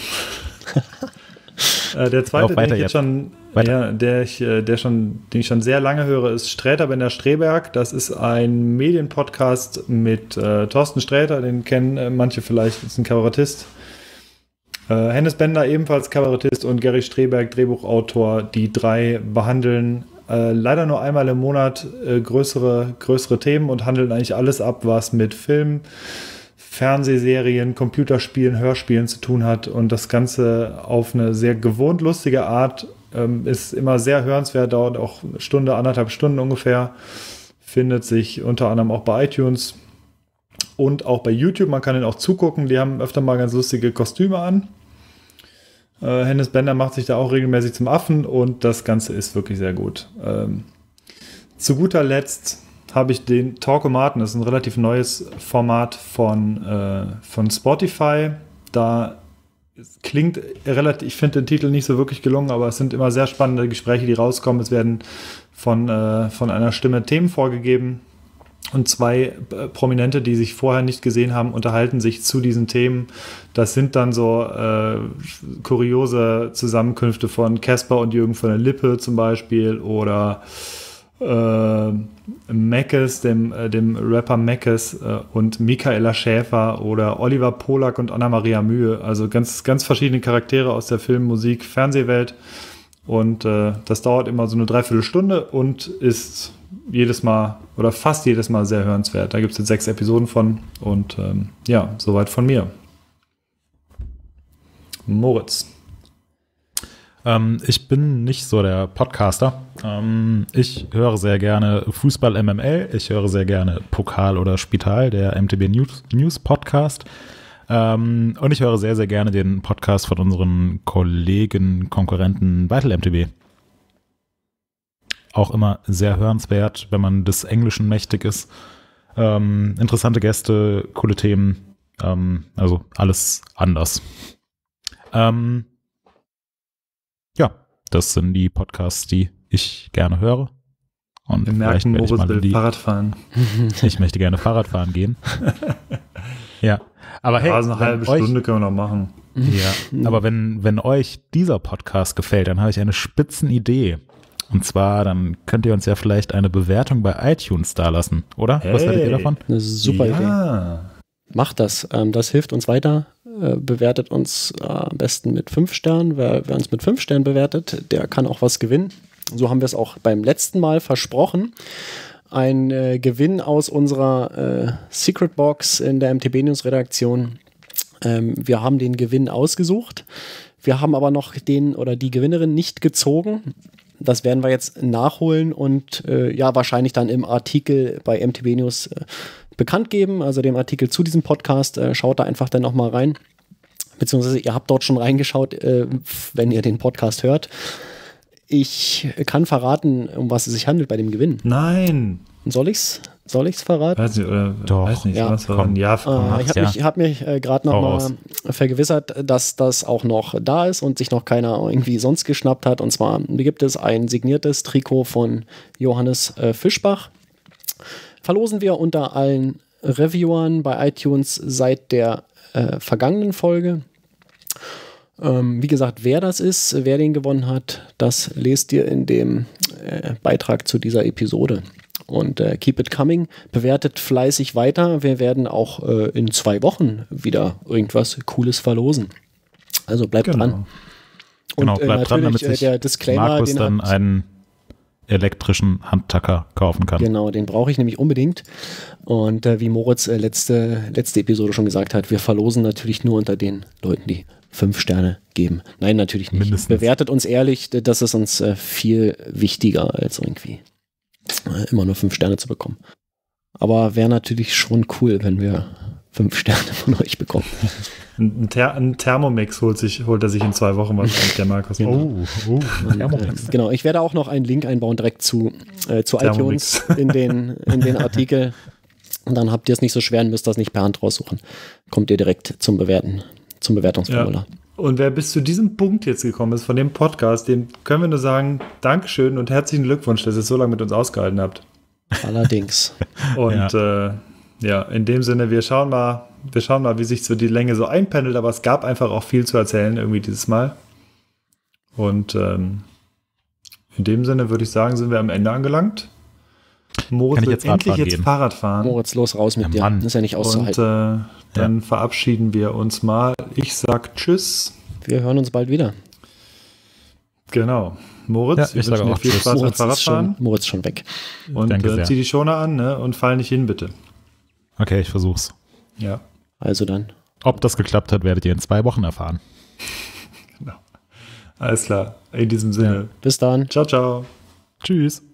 Der zweite, den ich schon sehr lange höre, ist Sträter Bender Streberg. Das ist ein Medienpodcast mit Thorsten Sträter, den kennen manche vielleicht, ist ein Kabarettist. Hennes Bender ebenfalls Kabarettist und Gary Streberg, Drehbuchautor. Die 3 behandeln leider nur einmal im Monat größere Themen und handeln eigentlich alles ab, was mit Film, Fernsehserien, Computerspielen, Hörspielen zu tun hat, und das Ganze auf eine sehr gewohnt lustige Art, ist immer sehr hörenswert, dauert auch eine Stunde, 1,5 Stunden ungefähr, findet sich unter anderem auch bei iTunes und auch bei YouTube, man kann ihnen auch zugucken, die haben öfter mal ganz lustige Kostüme an. Hennes Bender macht sich da auch regelmäßig zum Affen und das Ganze ist wirklich sehr gut. Zu guter Letzt habe ich den Talkomaten, das ist ein relativ neues Format von Spotify. Da klingt relativ, ich finde den Titel nicht so wirklich gelungen, aber es sind immer sehr spannende Gespräche, die rauskommen. Es werden von einer Stimme Themen vorgegeben und 2 Prominente, die sich vorher nicht gesehen haben, unterhalten sich zu diesen Themen. Das sind dann so kuriose Zusammenkünfte von Casper und Jürgen von der Lippe zum Beispiel oder Meckes, dem Rapper Meckes und Michaela Schäfer oder Oliver Polak und Anna-Maria Mühe. Also ganz, ganz verschiedene Charaktere aus der Film-, Musik-, Fernsehwelt. Und das dauert immer so eine Dreiviertelstunde und ist jedes Mal oder fast jedes Mal sehr hörenswert. Da gibt es jetzt 6 Episoden von und ja, soweit von mir. Moritz. Ich bin nicht so der Podcaster. Ich höre sehr gerne Fußball MML. Ich höre sehr gerne Pokal oder Spital, der MTB News Podcast. Und ich höre sehr, sehr gerne den Podcast von unseren Kollegen, Konkurrenten Vital MTB. Auch immer sehr hörenswert, wenn man des Englischen mächtig ist. Interessante Gäste, coole Themen. Also alles anders. Ja, das sind die Podcasts, die ich gerne höre. Und Wir vielleicht merken, werde ich Moritz mal will Fahrrad fahren. Ich möchte gerne Fahrrad fahren gehen. Ja, aber hey, Also eine halbe Stunde können wir noch machen. Ja, aber wenn euch dieser Podcast gefällt, dann habe ich eine Spitzenidee. Und zwar, dann könnt ihr uns ja vielleicht eine Bewertung bei iTunes dalassen, oder? Was haltet ihr davon? Eine super Idee. Macht das. Das hilft uns weiter. Bewertet uns am besten mit 5 Sternen. Wer uns mit 5 Sternen bewertet, der kann auch was gewinnen. So haben wir es auch beim letzten Mal versprochen. Ein Gewinn aus unserer Secret Box in der MTB News Redaktion. Wir haben den Gewinn ausgesucht. Wir haben aber noch den oder die Gewinnerin nicht gezogen. Das werden wir jetzt nachholen und wahrscheinlich dann im Artikel bei MTB News bekannt geben, also dem Artikel zu diesem Podcast. Schaut da einfach dann nochmal rein. Beziehungsweise ihr habt dort schon reingeschaut, wenn ihr den Podcast hört. Ich kann verraten, um was es sich handelt bei dem Gewinn. Nein. Soll ich's verraten? Weiß nicht, oder Doch. weiß nicht, Ja, was komm. Ja, ich habe mich gerade noch mal vergewissert, dass das auch noch da ist und sich noch keiner irgendwie sonst geschnappt hat. Und zwar gibt es ein signiertes Trikot von Johannes Fischbach. Verlosen wir unter allen Reviewern bei iTunes seit der vergangenen Folge. Wie gesagt, wer das ist, wer den gewonnen hat, das lest ihr in dem Beitrag zu dieser Episode. Und keep it coming, bewertet fleißig weiter. Wir werden auch in 2 Wochen wieder irgendwas Cooles verlosen. Also bleibt dran. Und Genau, bleibt dran, damit sich der Disclaimer, Markus dann einen elektrischen Handtacker kaufen kann. Genau, den brauche ich nämlich unbedingt. Und wie Moritz letzte Episode schon gesagt hat, wir verlosen natürlich nur unter den Leuten, die 5 Sterne geben. Nein, natürlich nicht. Mindestens. Bewertet uns ehrlich, das ist uns viel wichtiger als irgendwie immer nur 5 Sterne zu bekommen. Aber wäre natürlich schon cool, wenn wir 5 Sterne von euch bekommen. Ein Thermomix holt er sich in 2 Wochen wahrscheinlich, der Markus. Thermomix. Genau, ich werde auch noch einen Link einbauen direkt zu iTunes in den Artikel. Und dann habt ihr es nicht so schwer und müsst das nicht per Hand raussuchen. Kommt ihr direkt zum Bewertungsformular. Ja. Und wer bis zu diesem Punkt jetzt gekommen ist von dem Podcast, dem können wir nur sagen, Dankeschön und herzlichen Glückwunsch, dass ihr es so lange mit uns ausgehalten habt. Allerdings. Und in dem Sinne, wir schauen mal, wie sich so die Länge so einpendelt, aber es gab einfach auch viel zu erzählen irgendwie dieses Mal. Und in dem Sinne würde ich sagen, sind wir am Ende angelangt. Moritz wird endlich jetzt Fahrrad fahren. Moritz, los, raus mit dir. Mann. Das ist ja nicht auszuhalten. Und dann verabschieden wir uns mal. Ich sag Tschüss. Wir hören uns bald wieder. Genau. Moritz, ich sage auch viel Tschüss. Spaß beim Fahrradfahren. Moritz schon weg. Und zieh die Schoner an, ne? Und fall nicht hin, bitte. Okay, ich versuch's. Ja. Also dann. Ob das geklappt hat, werdet ihr in 2 Wochen erfahren. Genau. Alles klar. In diesem Sinne. Bis dann. Ciao, ciao. Tschüss.